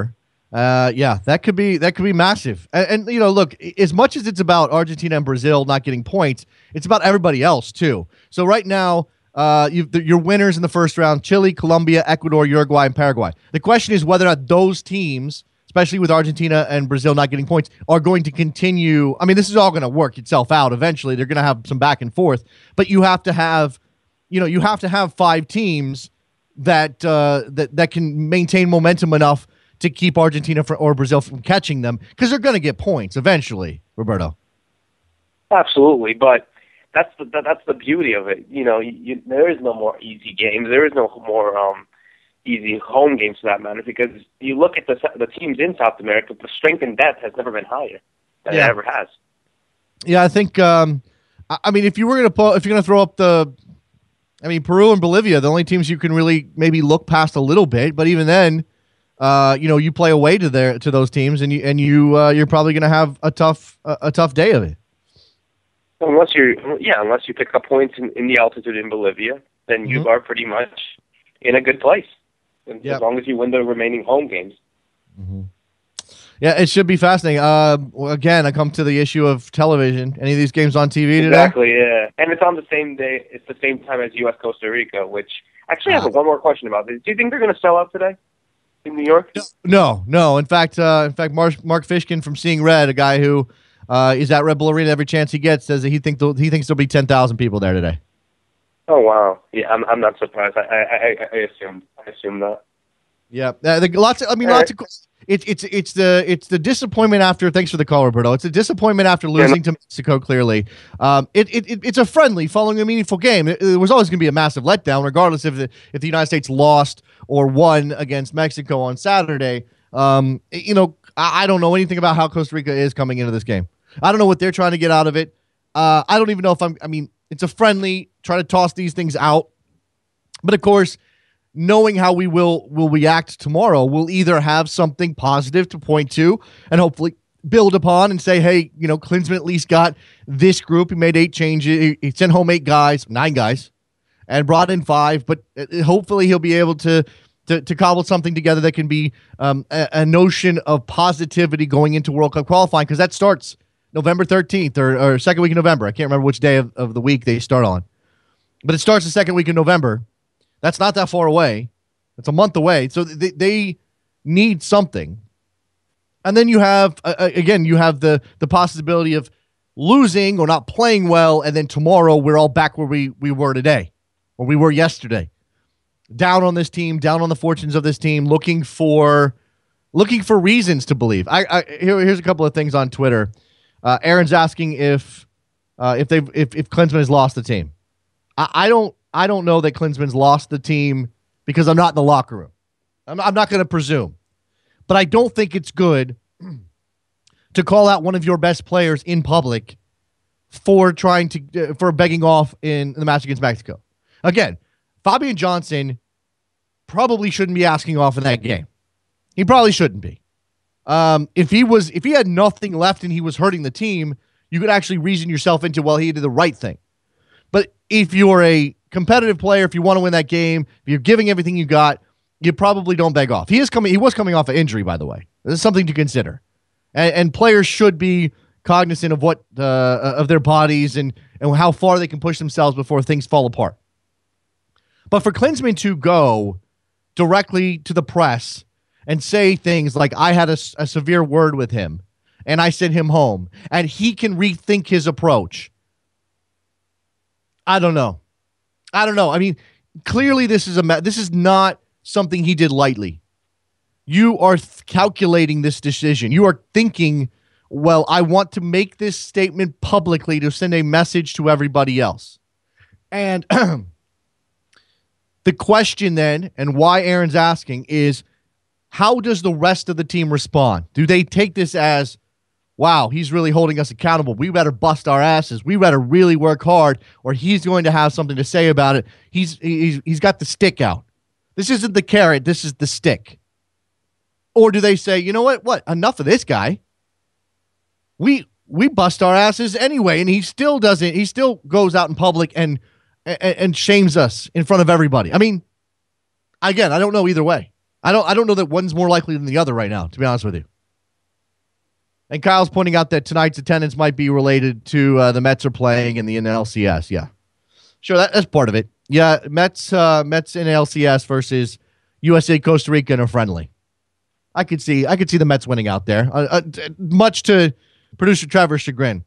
Yeah, that could be massive. And look, as much as it's about Argentina and Brazil not getting points, it's about everybody else too. So right now, your winners in the first round: Chile, Colombia, Ecuador, Uruguay, and Paraguay. The question is whether or not those teams, especially with Argentina and Brazil not getting points, are going to continue. I mean, this is all going to work itself out eventually. They're going to have some back and forth, but you have to have, you have to have 5 teams that can maintain momentum enough to keep Argentina or Brazil from catching them, because they're going to get points eventually, Roberto. Absolutely, but that's the beauty of it. There is no more easy games. There is no more easy home games for that matter, because you look at the teams in South America, the strength and depth has never been higher than it ever has. Yeah, I think. I mean, if you're going to throw up Peru and Bolivia, the only teams you can really maybe look past a little bit, but even then, you play away to those teams, and you're probably going to have a tough day of it. Unless you pick up points in the altitude in Bolivia, then you are pretty much in a good place. As long as you win the remaining home games. Mm-hmm. Yeah, it should be fascinating. Again, I come to the issue of television. Any of these games on TV today? Exactly, yeah. And it's on the same day. It's the same time as U.S. Costa Rica, which actually I have one more question about this. Do you think they're going to sell out today in New York? No. In fact, Mark Fishkin from Seeing Red, a guy who is at Red Bull Arena every chance he gets, says that he thinks there'll be 10,000 people there today. Oh wow! Yeah, I'm not surprised. I assumed that. Yeah, lots of. It's the disappointment after. Thanks for the call, Roberto. It's a disappointment after losing to Mexico. Clearly, it's a friendly following a meaningful game. It was always going to be a massive letdown, regardless if the United States lost or won against Mexico on Saturday. I don't know anything about how Costa Rica is coming into this game. I don't know what they're trying to get out of it. I don't even know if it's a friendly. Try to toss these things out, but of course, knowing how we will react tomorrow, we'll either have something positive to point to and hopefully build upon and say, hey, Klinsmann at least got this group. He made 8 changes. He sent home 9 guys, and brought in 5. But hopefully he'll be able to cobble something together that can be a notion of positivity going into World Cup qualifying, because that starts November 13th or second week of November. I can't remember which day of the week they start on. But it starts the second week in November. That's not that far away. It's a month away. So they need something. And then you have, you have the possibility of losing or not playing well, and then tomorrow we're all back where we were today, or we were yesterday. Down on this team, down on the fortunes of this team, looking for reasons to believe. Here's a couple of things on Twitter. Aaron's asking if Klinsmann has lost the team. I don't know that Klinsmann's lost the team, because I'm not in the locker room. I'm not going to presume. But I don't think it's good to call out one of your best players in public for begging off in the match against Mexico. Again, Fabian Johnson probably shouldn't be asking off in that game. He probably shouldn't be. If he had nothing left and he was hurting the team, you could actually reason yourself into, well, he did the right thing. But if you're a competitive player, if you want to win that game, if you're giving everything you got, you probably don't beg off. He was coming off an injury, by the way. This is something to consider. And players should be cognizant of what of their bodies and how far they can push themselves before things fall apart. But for Klinsmann to go directly to the press and say things like, I had a severe word with him and I sent him home and he can rethink his approach, I don't know. I mean, clearly this is not something he did lightly. You are calculating this decision. You are thinking, well, I want to make this statement publicly to send a message to everybody else. And the question then, and why Aaron's asking, is how does the rest of the team respond? Do they take this as, wow, he's really holding us accountable, we better bust our asses, we better really work hard, or he's going to have something to say about it? He's got the stick out. This isn't the carrot, this is the stick. Or do they say, you know what, enough of this guy. We bust our asses anyway, and he still goes out in public and shames us in front of everybody. I mean, again, I don't know either way. I don't know that one's more likely than the other right now, to be honest with you. And Kyle's pointing out that tonight's attendance might be related to the Mets are playing in the NLCS. Yeah, sure, that's part of it. Yeah, Mets in NLCS versus USA Costa Rica in a friendly. I could see the Mets winning out there, much to producer Trevor's chagrin.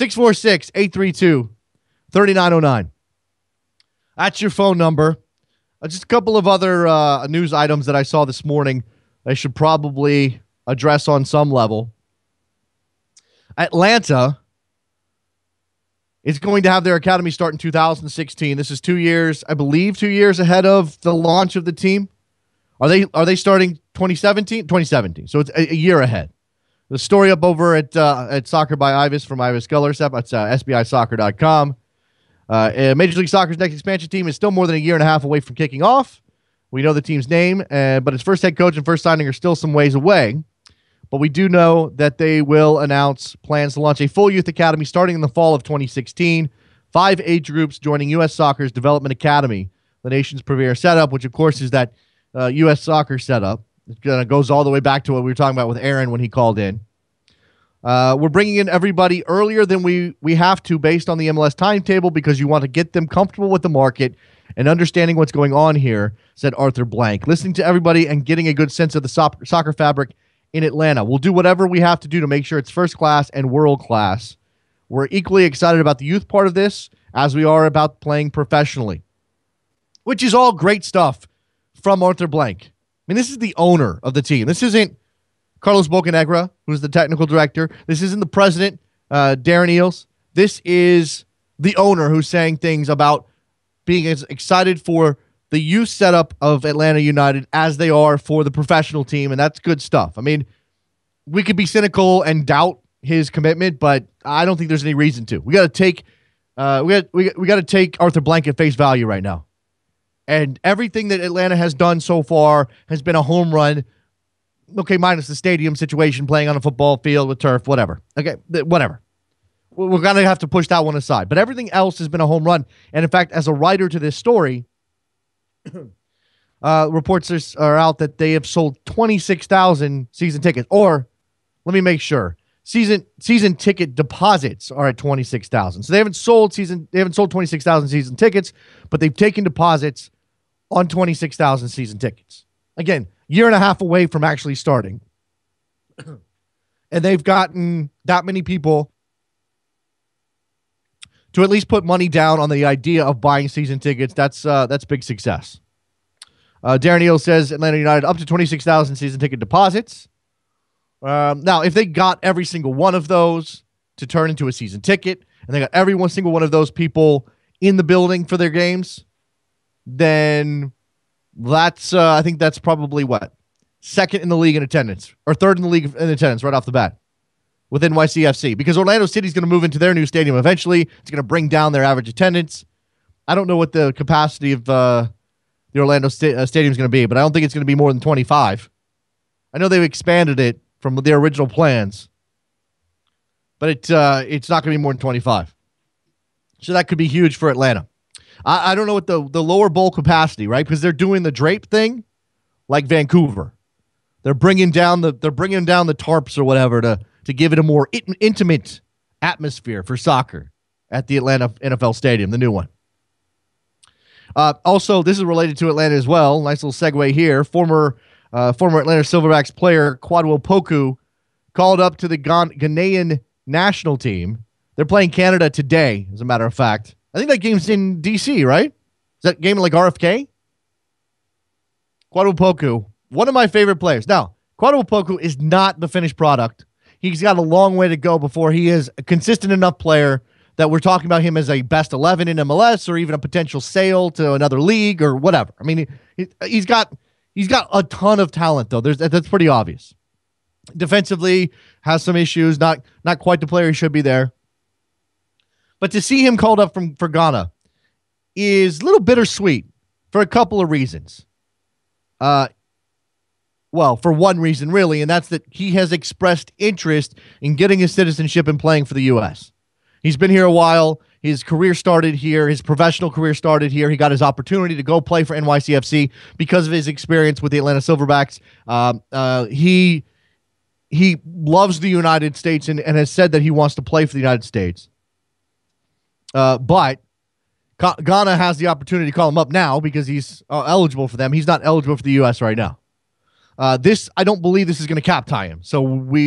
646-832-3909. That's your phone number. Just a couple of other news items that I saw this morning I should probably address on some level. Atlanta is going to have their academy start in 2016. This is 2 years, I believe, 2 years ahead of the launch of the team. Are they starting 2017? 2017. So it's a year ahead. The story up over at Soccer by Ivis from Ivis Gullerstep. That's SBIsoccer.com. Major League Soccer's next expansion team is still more than a year and a half away from kicking off. We know the team's name, but its first head coach and first signing are still some ways away. But we do know that they will announce plans to launch a full youth academy starting in the fall of 2016. 5 age groups joining U.S. Soccer's Development Academy, the nation's premier setup, which, of course, is that U.S. Soccer setup. It goes all the way back to what we were talking about with Aaron when he called in. We're bringing in everybody earlier than we have to based on the MLS timetable because you want to get them comfortable with the market and understanding what's going on here, said Arthur Blank. Listening to everybody and getting a good sense of the soccer fabric in Atlanta. We'll do whatever we have to do to make sure it's first class and world class. We're equally excited about the youth part of this as we are about playing professionally, which is all great stuff from Arthur Blank. I mean, this is the owner of the team. This isn't Carlos Bocanegra, who's the technical director. This isn't the president, Darren Eales. This is the owner who's saying things about being as excited for the youth setup of Atlanta United as they are for the professional team, and that's good stuff. I mean, we could be cynical and doubt his commitment, but I don't think there's any reason to. We got to take we got to take Arthur Blank at face value right now. And everything that Atlanta has done so far has been a home run. Okay, minus the stadium situation, playing on a football field with turf, whatever. Okay, whatever. We're going to have to push that one aside. But everything else has been a home run. And in fact, as a writer to this story, reports are out that they have sold 26,000 season tickets. Or, let me make sure, season ticket deposits are at 26,000. So they haven't sold 26,000 season tickets, but they've taken deposits on 26,000 season tickets. Again, year and a half away from actually starting. And they've gotten that many people to at least put money down on the idea of buying season tickets. That's big success. Darren Eales says Atlanta United up to 26,000 season ticket deposits. Now, if they got every single one of those to turn into a season ticket, and they got every single one of those people in the building for their games, then that's I think that's probably what? Second in the league in attendance, or third in the league in attendance right off the bat with NYCFC, because Orlando City's going to move into their new stadium eventually. It's going to bring down their average attendance. I don't know what the capacity of the Orlando stadium is going to be, but I don't think it's going to be more than 25. I know they've expanded it from their original plans, but it's not going to be more than 25. So that could be huge for Atlanta. I don't know what the lower bowl capacity, right? Because they're doing the drape thing like Vancouver. They're bringing down the tarps or whatever to give it a more intimate atmosphere for soccer at the Atlanta NFL Stadium, the new one. Also, this is related to Atlanta as well. Nice little segue here. Former Atlanta Silverbacks player Kwadwo Poku called up to the Ghanaian national team. They're playing Canada today, as a matter of fact. I think that game's in D.C., right? Is that game like RFK? Kwadwo Poku, one of my favorite players. Now, Kwadwo Poku is not the finished product. He's got a long way to go before he is a consistent enough player that we're talking about him as a best 11 in MLS or even a potential sale to another league or whatever. I mean, he's got a ton of talent, though. That's pretty obvious. Defensively, has some issues, not quite the player he should be there. But to see him called up for Ghana is a little bittersweet for a couple of reasons. Well, for one reason, really, and that's that he has expressed interest in getting his citizenship and playing for the U.S. He's been here a while. His career started here. His professional career started here. He got his opportunity to go play for NYCFC because of his experience with the Atlanta Silverbacks. He loves the United States and has said that he wants to play for the United States. But Ghana has the opportunity to call him up now because he's eligible for them. He's not eligible for the U.S. right now. I don't believe this is going to cap tie him. So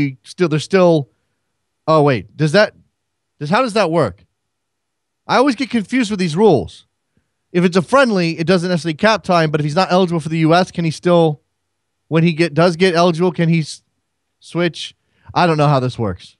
oh wait, how does that work? I always get confused with these rules. If it's a friendly, it doesn't necessarily cap time, but if he's not eligible for the U.S., can he still, when he does get eligible, can he switch? I don't know how this works.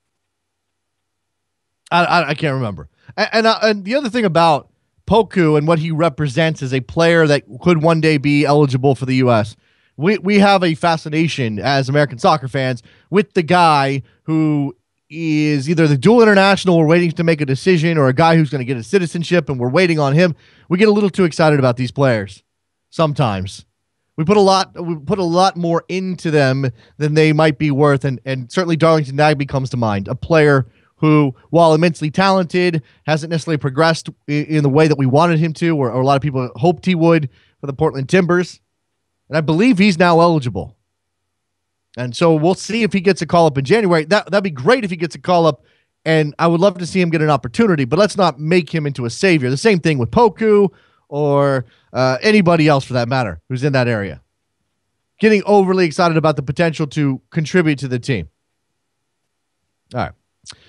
I can't remember. And the other thing about Poku and what he represents as a player that could one day be eligible for the U.S., we have a fascination as American soccer fans with the guy who is either the dual international we're waiting to make a decision or a guy who's going to get a citizenship and we're waiting on him. We get a little too excited about these players sometimes. We put a lot more into them than they might be worth, and certainly Darlington Nagbe comes to mind, a player who, while immensely talented, hasn't necessarily progressed in the way that we wanted him to, or a lot of people hoped he would for the Portland Timbers. And I believe he's now eligible. And so we'll see if he gets a call-up in January. That'd be great if he gets a call-up, and I would love to see him get an opportunity, but let's not make him into a savior. The same thing with Poku or anybody else for that matter who's in that area. Getting overly excited about the potential to contribute to the team. All right.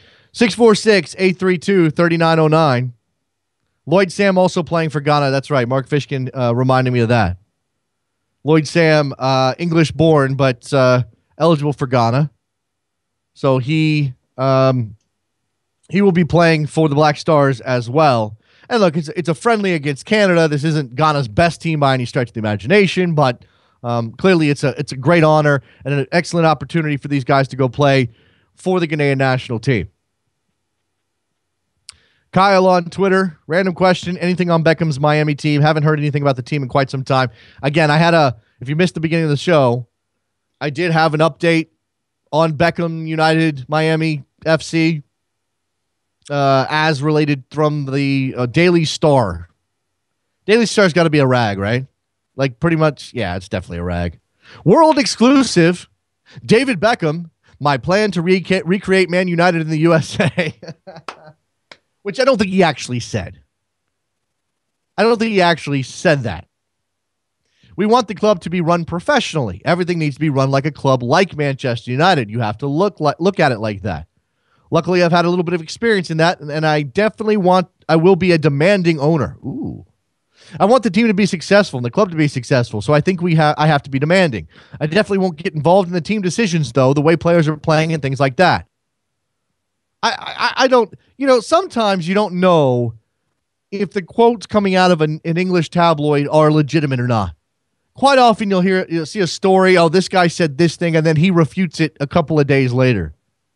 646-832-3909. Lloyd Sam also playing for Ghana. That's right. Mark Fishkin reminded me of that. Lloyd Sam, English born, but eligible for Ghana. So he will be playing for the Black Stars as well. And look, it's a friendly against Canada. This isn't Ghana's best team by any stretch of the imagination, but clearly it's a great honor and an excellent opportunity for these guys to go play for the Ghanaian national team. Kyle on Twitter, random question, anything on Beckham's Miami team? Haven't heard anything about the team in quite some time. Again, if you missed the beginning of the show, I did have an update on Beckham United Miami FC as related from the Daily Star. Daily Star's got to be a rag, right? Like pretty much, yeah, it's definitely a rag. World exclusive, David Beckham, my plan to recreate Man United in the USA. Which I don't think he actually said. I don't think he actually said that. We want the club to be run professionally. Everything needs to be run like a club like Manchester United. You have to look at it like that. Luckily, I've had a little bit of experience in that, and I will be a demanding owner. Ooh. I want the team to be successful and the club to be successful, so I think I have to be demanding. I definitely won't get involved in the team decisions, though, the way players are playing and things like that. I don't, sometimes you don't know if the quotes coming out of an English tabloid are legitimate or not. Quite often you'll see a story, oh, this guy said this thing, and then he refutes it a couple of days later.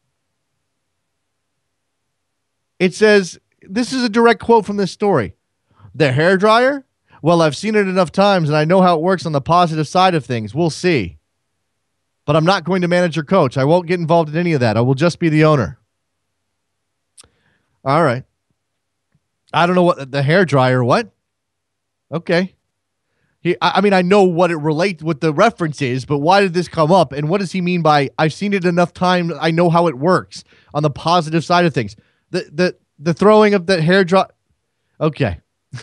It says, this is a direct quote from this story. The hairdryer? Well, I've seen it enough times, and I know how it works on the positive side of things. We'll see. But I'm not going to manage or coach. I won't get involved in any of that. I will just be the owner. All right. I don't know what the hairdryer. What? Okay. I know what the reference is, but why did this come up? And what does he mean by I've seen it enough times? I know how it works on the positive side of things. The throwing of the hairdryer. Okay.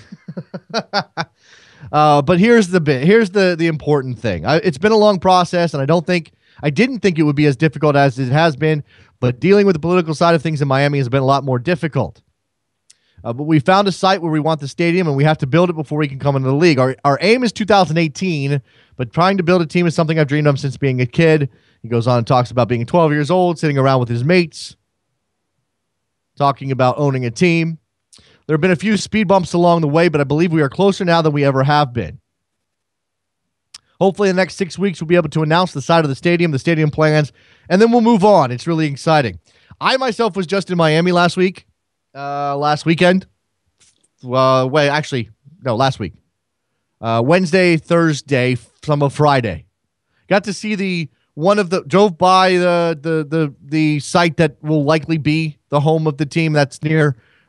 But here's the bit. Here's the important thing. It's been a long process, and I didn't think it would be as difficult as it has been. But dealing with the political side of things in Miami has been a lot more difficult. But we found a site where we want the stadium, and we have to build it before we can come into the league. Our aim is 2018, but trying to build a team is something I've dreamed of since being a kid. He goes on and talks about being 12 years old, sitting around with his mates, talking about owning a team. There have been a few speed bumps along the way, but I believe we are closer now than we ever have been. Hopefully in the next 6 weeks, we'll be able to announce the side of the stadium plans, and then we'll move on. It's really exciting. I myself was just in Miami last weekend. Last week. Wednesday, Thursday, some of Friday. Got to see drove by the site that will likely be the home of the team that's near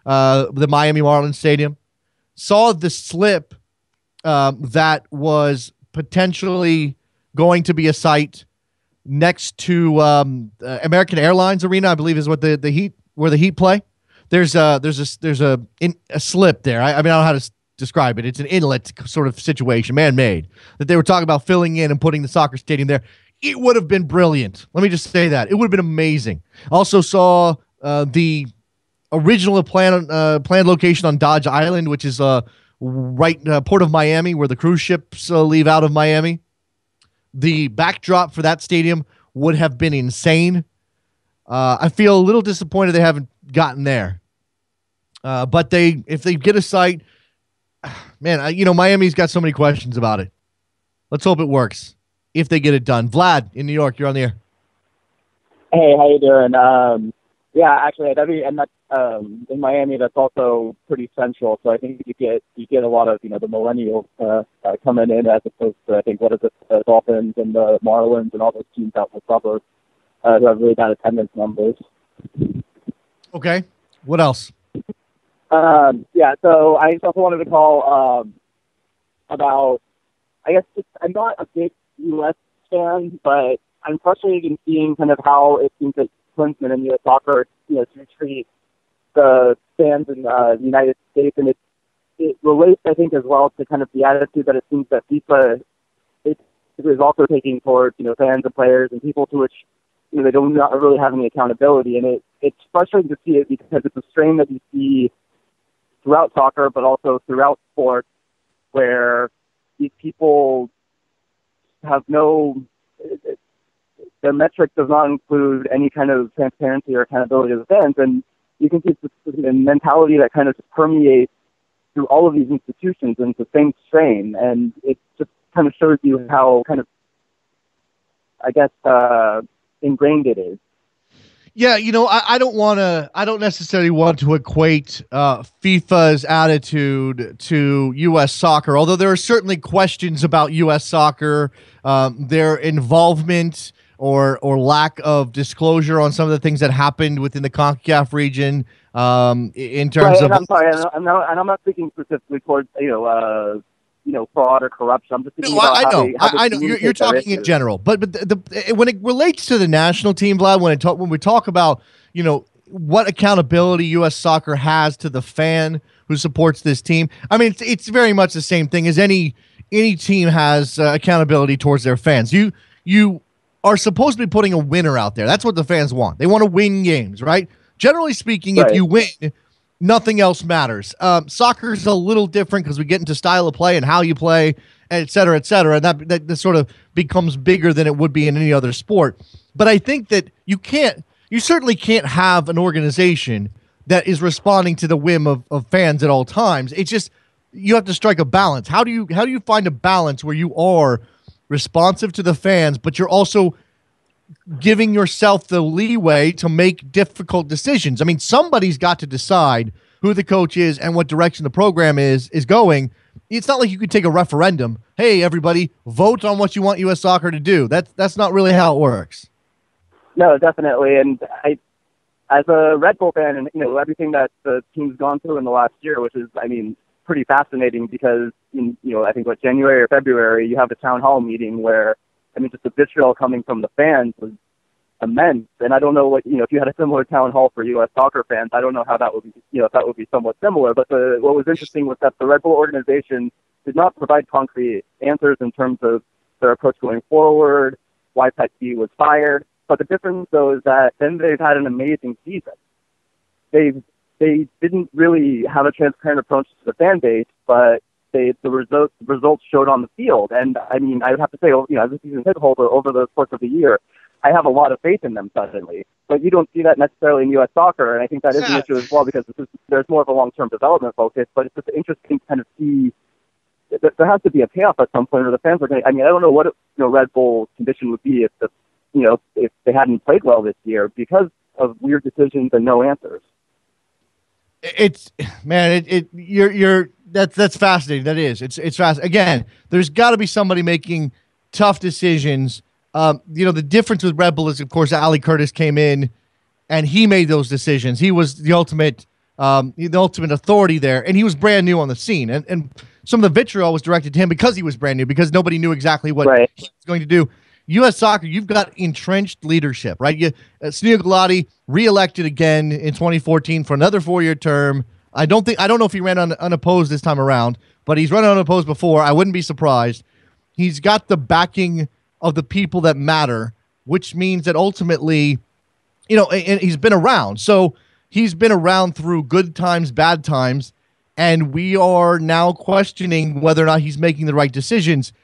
the Miami Marlins Stadium. Saw the slip that was potentially going to be a site next to American Airlines Arena, I believe is what the Heat where the Heat play. There's a slip there. I mean, I don't know how to describe it. It's an inlet sort of situation, man-made, that they were talking about filling in and putting the soccer stadium there. It would have been brilliant. Let me just say that. It would have been amazing. Also saw the original planned location on Dodge Island, which is right Port of Miami, where the cruise ships leave out of Miami. The backdrop for that stadium would have been insane. I feel a little disappointed they haven't gotten there. But if they get a site, man, Miami's got so many questions about it. Let's hope it works if they get it done. Vlad in New York, you're on the air. Hey, how you doing? Yeah, actually, and that's in Miami. That's also pretty central. So I think you get a lot of the millennials coming in as opposed to, I think, the Dolphins and the Marlins and all those teams out in the suburbs who have really bad attendance numbers. Okay, what else? Yeah, so I also wanted to call about. I guess I'm not a big U.S. fan, but I'm frustrated in seeing kind of how it seems that Klinsmann and U.S. Soccer, to treat the fans in the United States, and it relates, I think, as well to kind of the attitude that it seems that FIFA is also taking towards fans and players and people to which they don't not really have any accountability, and it's frustrating to see it because it's a strain that you see throughout soccer, but also throughout sports, where these people have their metric does not include any kind of transparency or accountability of the fans, and you can see a mentality that kind of permeates through all of these institutions, and it's the same strain, and it just kind of shows you how kind of, I guess, ingrained it is. Yeah, I don't necessarily want to equate FIFA's attitude to U.S. soccer, although there are certainly questions about U.S. soccer, their involvement or lack of disclosure on some of the things that happened within the CONCACAF region in terms of. I'm sorry, and I'm not speaking specifically towards fraud or corruption. I'm just thinking about I know. You're talking in general, but when it relates to the national team, Vlad, when we talk about what accountability U.S. soccer has to the fan who supports this team, I mean it's very much the same thing as any team has accountability towards their fans. You are supposed to be putting a winner out there. That's what the fans want. They want to win games, right? Generally speaking, right. If you win, nothing else matters. Soccer is a little different because we get into style of play and how you play, et cetera, and that sort of becomes bigger than it would be in any other sport. But I think that you certainly can't have an organization that is responding to the whim of fans at all times. It's just you have to strike a balance. How do you find a balance where you are responsive to the fans, but you're also giving yourself the leeway to make difficult decisions? I mean, somebody's got to decide who the coach is and what direction the program is going. It's not like you could take a referendum. Hey, everybody, vote on what you want U.S. soccer to do. That's not really how it works. No, definitely. And I, as a Red Bull fan, and everything that the team's gone through in the last year, which is, pretty fascinating because I think January or February, you have a town hall meeting where just the vitriol coming from the fans was immense. And I don't know if you had a similar town hall for U.S. soccer fans, I don't know how that would be, if that would be somewhat similar. But what was interesting was that the Red Bull organization did not provide concrete answers in terms of their approach going forward, why Petke was fired. But the difference, though, is that then they've had an amazing season. They didn't really have a transparent approach to the fan base, but the results showed on the field. And I would have to say, as a season ticket holder over the course of the year, I have a lot of faith in them suddenly. But you don't see that necessarily in U.S. soccer, and I think that is an issue as well because there's more of a long-term development focus. But it's just interesting to kind of see that there has to be a payoff at some point, or the fans are going to. I don't know what Red Bull's condition would be if they hadn't played well this year because of weird decisions and no answers. It's that's fascinating. That is, it's fast. Again, there's got to be somebody making tough decisions. The difference with Red Bull is, of course, Ali Curtis came in and he made those decisions. He was the ultimate the ultimate authority there, and he was brand new on the scene. And some of the vitriol was directed to him because he was brand new, because nobody knew exactly what he was going to do. U.S. Soccer, you've got entrenched leadership, right? Sunil Gulati reelected again in 2014 for another 4-year term. I don't know if he ran unopposed this time around, but he's run unopposed before. I wouldn't be surprised. He's got the backing of the people that matter, which means that ultimately, and he's been around. So he's been around through good times, bad times, and we are now questioning whether or not he's making the right decisions.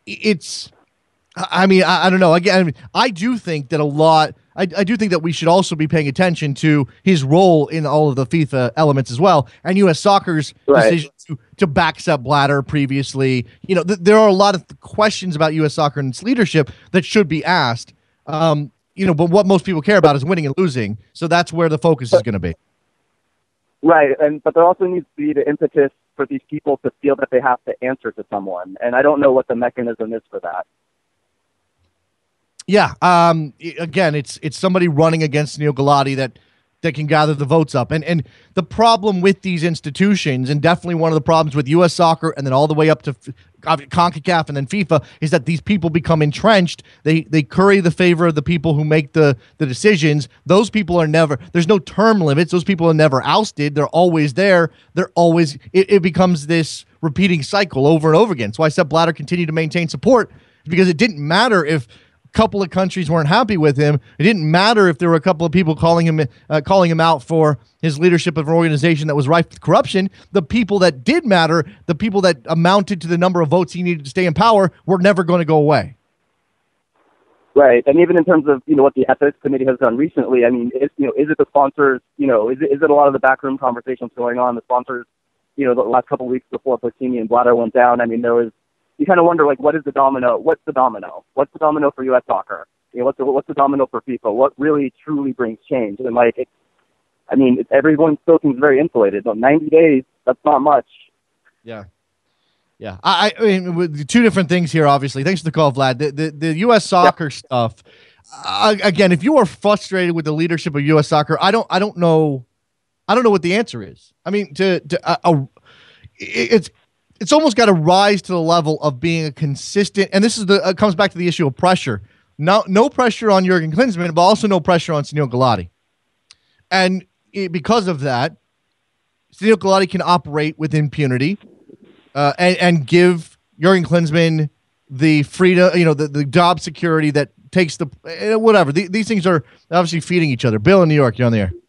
I don't know. Again, I do think that I do think that we should also be paying attention to his role in all of the FIFA elements as well, and U.S. Soccer's decision to back Sepp Blatter previously. There are a lot of questions about U.S. Soccer and its leadership that should be asked. But what most people care about is winning and losing, so that's where the focus is going to be. Right, but there also needs to be the impetus for these people to feel that they have to answer to someone, and I don't know what the mechanism is for that. Yeah. Again, it's somebody running against Sunil Gulati that can gather the votes up. And the problem with these institutions, and definitely one of the problems with U.S. Soccer and then all the way up to CONCACAF and then FIFA, is that these people become entrenched. They curry the favor of the people who make the decisions. Those people are never – there's no term limits. Those people are never ousted. They're always there. They're always – it becomes this repeating cycle over and over again. That's why Sepp Blatter continued to maintain support, because it didn't matter if – couple of countries weren't happy with him. It didn't matter if there were a couple of people calling him out for his leadership of an organization that was rife with corruption. The people that did matter, the people that amounted to the number of votes he needed to stay in power, were never going to go away. Right, and even in terms of what the ethics committee has done recently, I mean, is it the sponsors? Is it a lot of the backroom conversations going on? The sponsors, the last couple of weeks before Platini and Blatter went down. I mean, there was. You kind of wonder, what is the domino? What's the domino? What's the domino for U.S. Soccer? What's the domino for FIFA? What really, truly brings change? And everyone still seems very insulated. 90 days, that's not much. Yeah. Yeah. I mean, two different things here, obviously. Thanks for the call, Vlad. The U.S. Soccer stuff, again, if you are frustrated with the leadership of U.S. Soccer, I don't know what the answer is. I mean, it's almost got to rise to the level of being a consistent, and this is comes back to the issue of pressure. No pressure on Jurgen Klinsmann, but also no pressure on Sunil Gulati. And because of that, Sunil Gulati can operate with impunity and give Jurgen Klinsmann the freedom, the job security that takes the whatever. These things are obviously feeding each other. Bill in New York, you're on the air.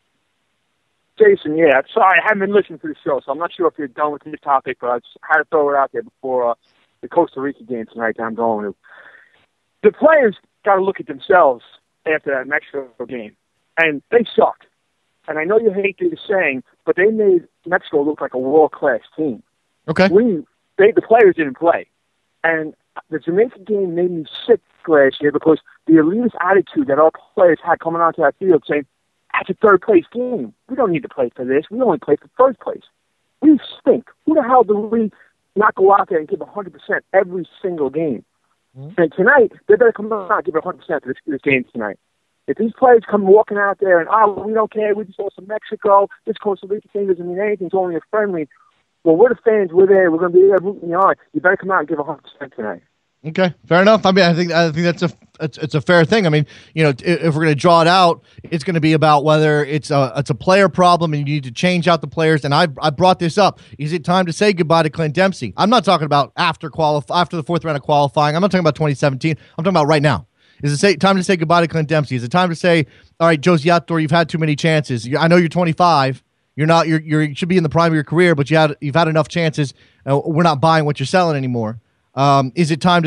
Jason, yeah. Sorry, I haven't been listening to the show, so I'm not sure if you're done with this topic, but I just had to throw it out there before the Costa Rica game tonight that I'm going to. The players got to look at themselves after that Mexico game, and they sucked. And I know you hate this saying, but they made Mexico look like a world-class team. Okay. The players didn't play. And the Jamaican game made me sick last year because the elitist attitude that our players had coming onto that field saying, that's a third-place game. We don't need to play for this. We only play for first place. We stink. Who the hell do we not go out there and give 100% every single game? Mm-hmm. And tonight, they better come out and give 100% to this game tonight. If these players come walking out there and, we don't care, we just lost to Mexico, this Costa Rica thing doesn't mean anything, it's only a friendly. Well, we're the fans, we're there, we're going to be there rooting you on. You better come out and give 100% tonight. Okay, fair enough. I mean, I think that's a fair thing. I mean, if we're going to draw it out, it's going to be about whether it's a player problem and you need to change out the players. And I brought this up. Is it time to say goodbye to Clint Dempsey? I'm not talking about after the fourth round of qualifying. I'm not talking about 2017. I'm talking about right now. Is it time to say goodbye to Clint Dempsey? Is it time to say, all right, Josie Outdoor, you've had too many chances. I know you're 25. You should be in the prime of your career, but you've had enough chances. We're not buying what you're selling anymore. Is it time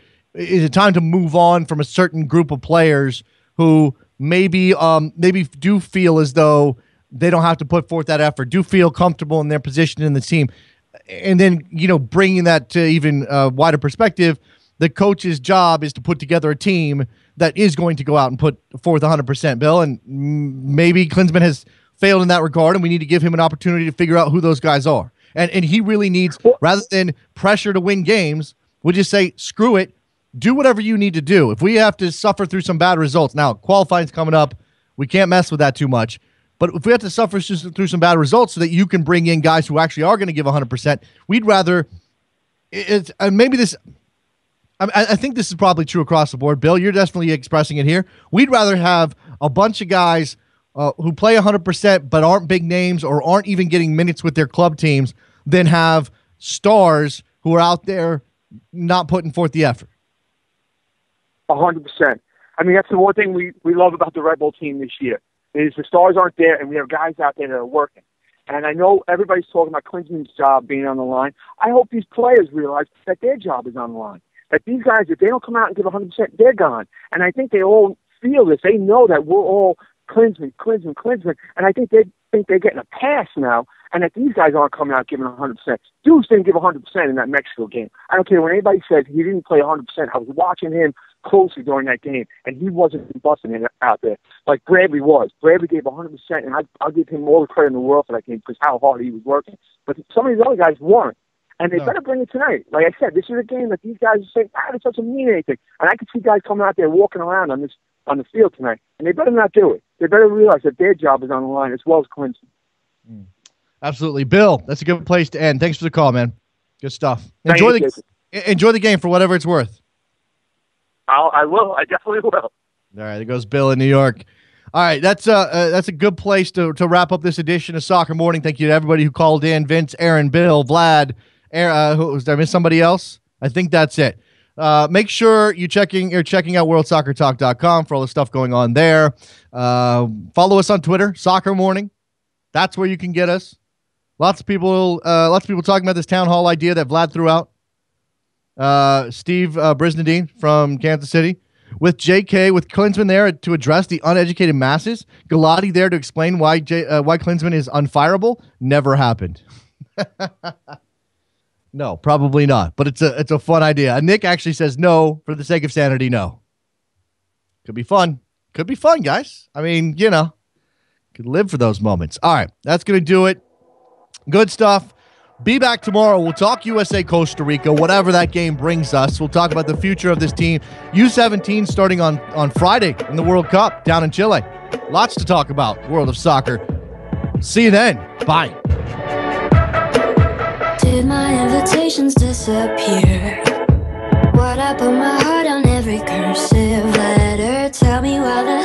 to move on from a certain group of players who maybe do feel as though they don't have to put forth that effort, do feel comfortable in their position in the team? And then, bringing that to even wider perspective, the coach's job is to put together a team that is going to go out and put forth 100%, Bill. And maybe Klinsmann has failed in that regard, and we need to give him an opportunity to figure out who those guys are. And he really needs, rather than pressure to win games, we'll just say, screw it, do whatever you need to do. If we have to suffer through some bad results, now qualifying's coming up, we can't mess with that too much. But if we have to suffer through some bad results so that you can bring in guys who actually are going to give 100%, we'd rather maybe this. I think this is probably true across the board. Bill, you're definitely expressing it here. We'd rather have a bunch of guys who play 100% but aren't big names or aren't even getting minutes with their club teams than have stars who are out there not putting forth the effort. 100%. I mean, that's the one thing we love about the Red Bull team this year is the stars aren't there, and we have guys out there that are working. And I know everybody's talking about Klinsmann's job being on the line. I hope these players realize that their job is on the line. That these guys, if they don't come out and give 100%, they're gone. And I think they all feel this. They know that we're all Klinsmann. And I think they think they're getting a pass now, and that these guys aren't coming out giving 100%. Deuce didn't give 100% in that Mexico game. I don't care when anybody says he didn't play 100%. I was watching him closely during that game, and he wasn't busting it out there like Bradley was. Bradley gave 100%, and I'll give him all the credit in the world for that game because how hard he was working. But some of these other guys weren't. And they better bring it tonight. Like I said, this is a game that these guys are saying, this doesn't mean anything. And I could see guys coming out there walking around on the field tonight, and they better not do it. They better realize that their job is on the line as well as Klinsmann. Absolutely. Bill, that's a good place to end. Thanks for the call, man. Good stuff. Enjoy the game for whatever it's worth. I will. I definitely will. All right, there goes Bill in New York. All right, that's a good place to wrap up this edition of Soccer Morning. Thank you to everybody who called in. Vince, Aaron, Bill, Vlad. Did I miss somebody else? I think that's it. Make sure you're checking out worldsoccertalk.com for all the stuff going on there. Follow us on Twitter, Soccer Morning. That's where you can get us. Lots of people talking about this town hall idea that Vlad threw out. Steve Brisnadine from Kansas City. With JK, with Klinsmann there to address the uneducated masses. Galati there to explain why Klinsmann is unfireable. Never happened. No, probably not. But it's a fun idea. Nick actually says no for the sake of sanity. No. Could be fun. Could be fun, guys. I mean, could live for those moments. All right, that's going to do it. Good stuff. Be back tomorrow. We'll talk USA Costa Rica, whatever that game brings us. We'll talk about the future of this team. U17 starting on Friday in the World Cup down in Chile. Lots to talk about. World of Soccer. See you then. Bye. Did my invitations disappear? What I put my heart on every cursive letter. Tell me why the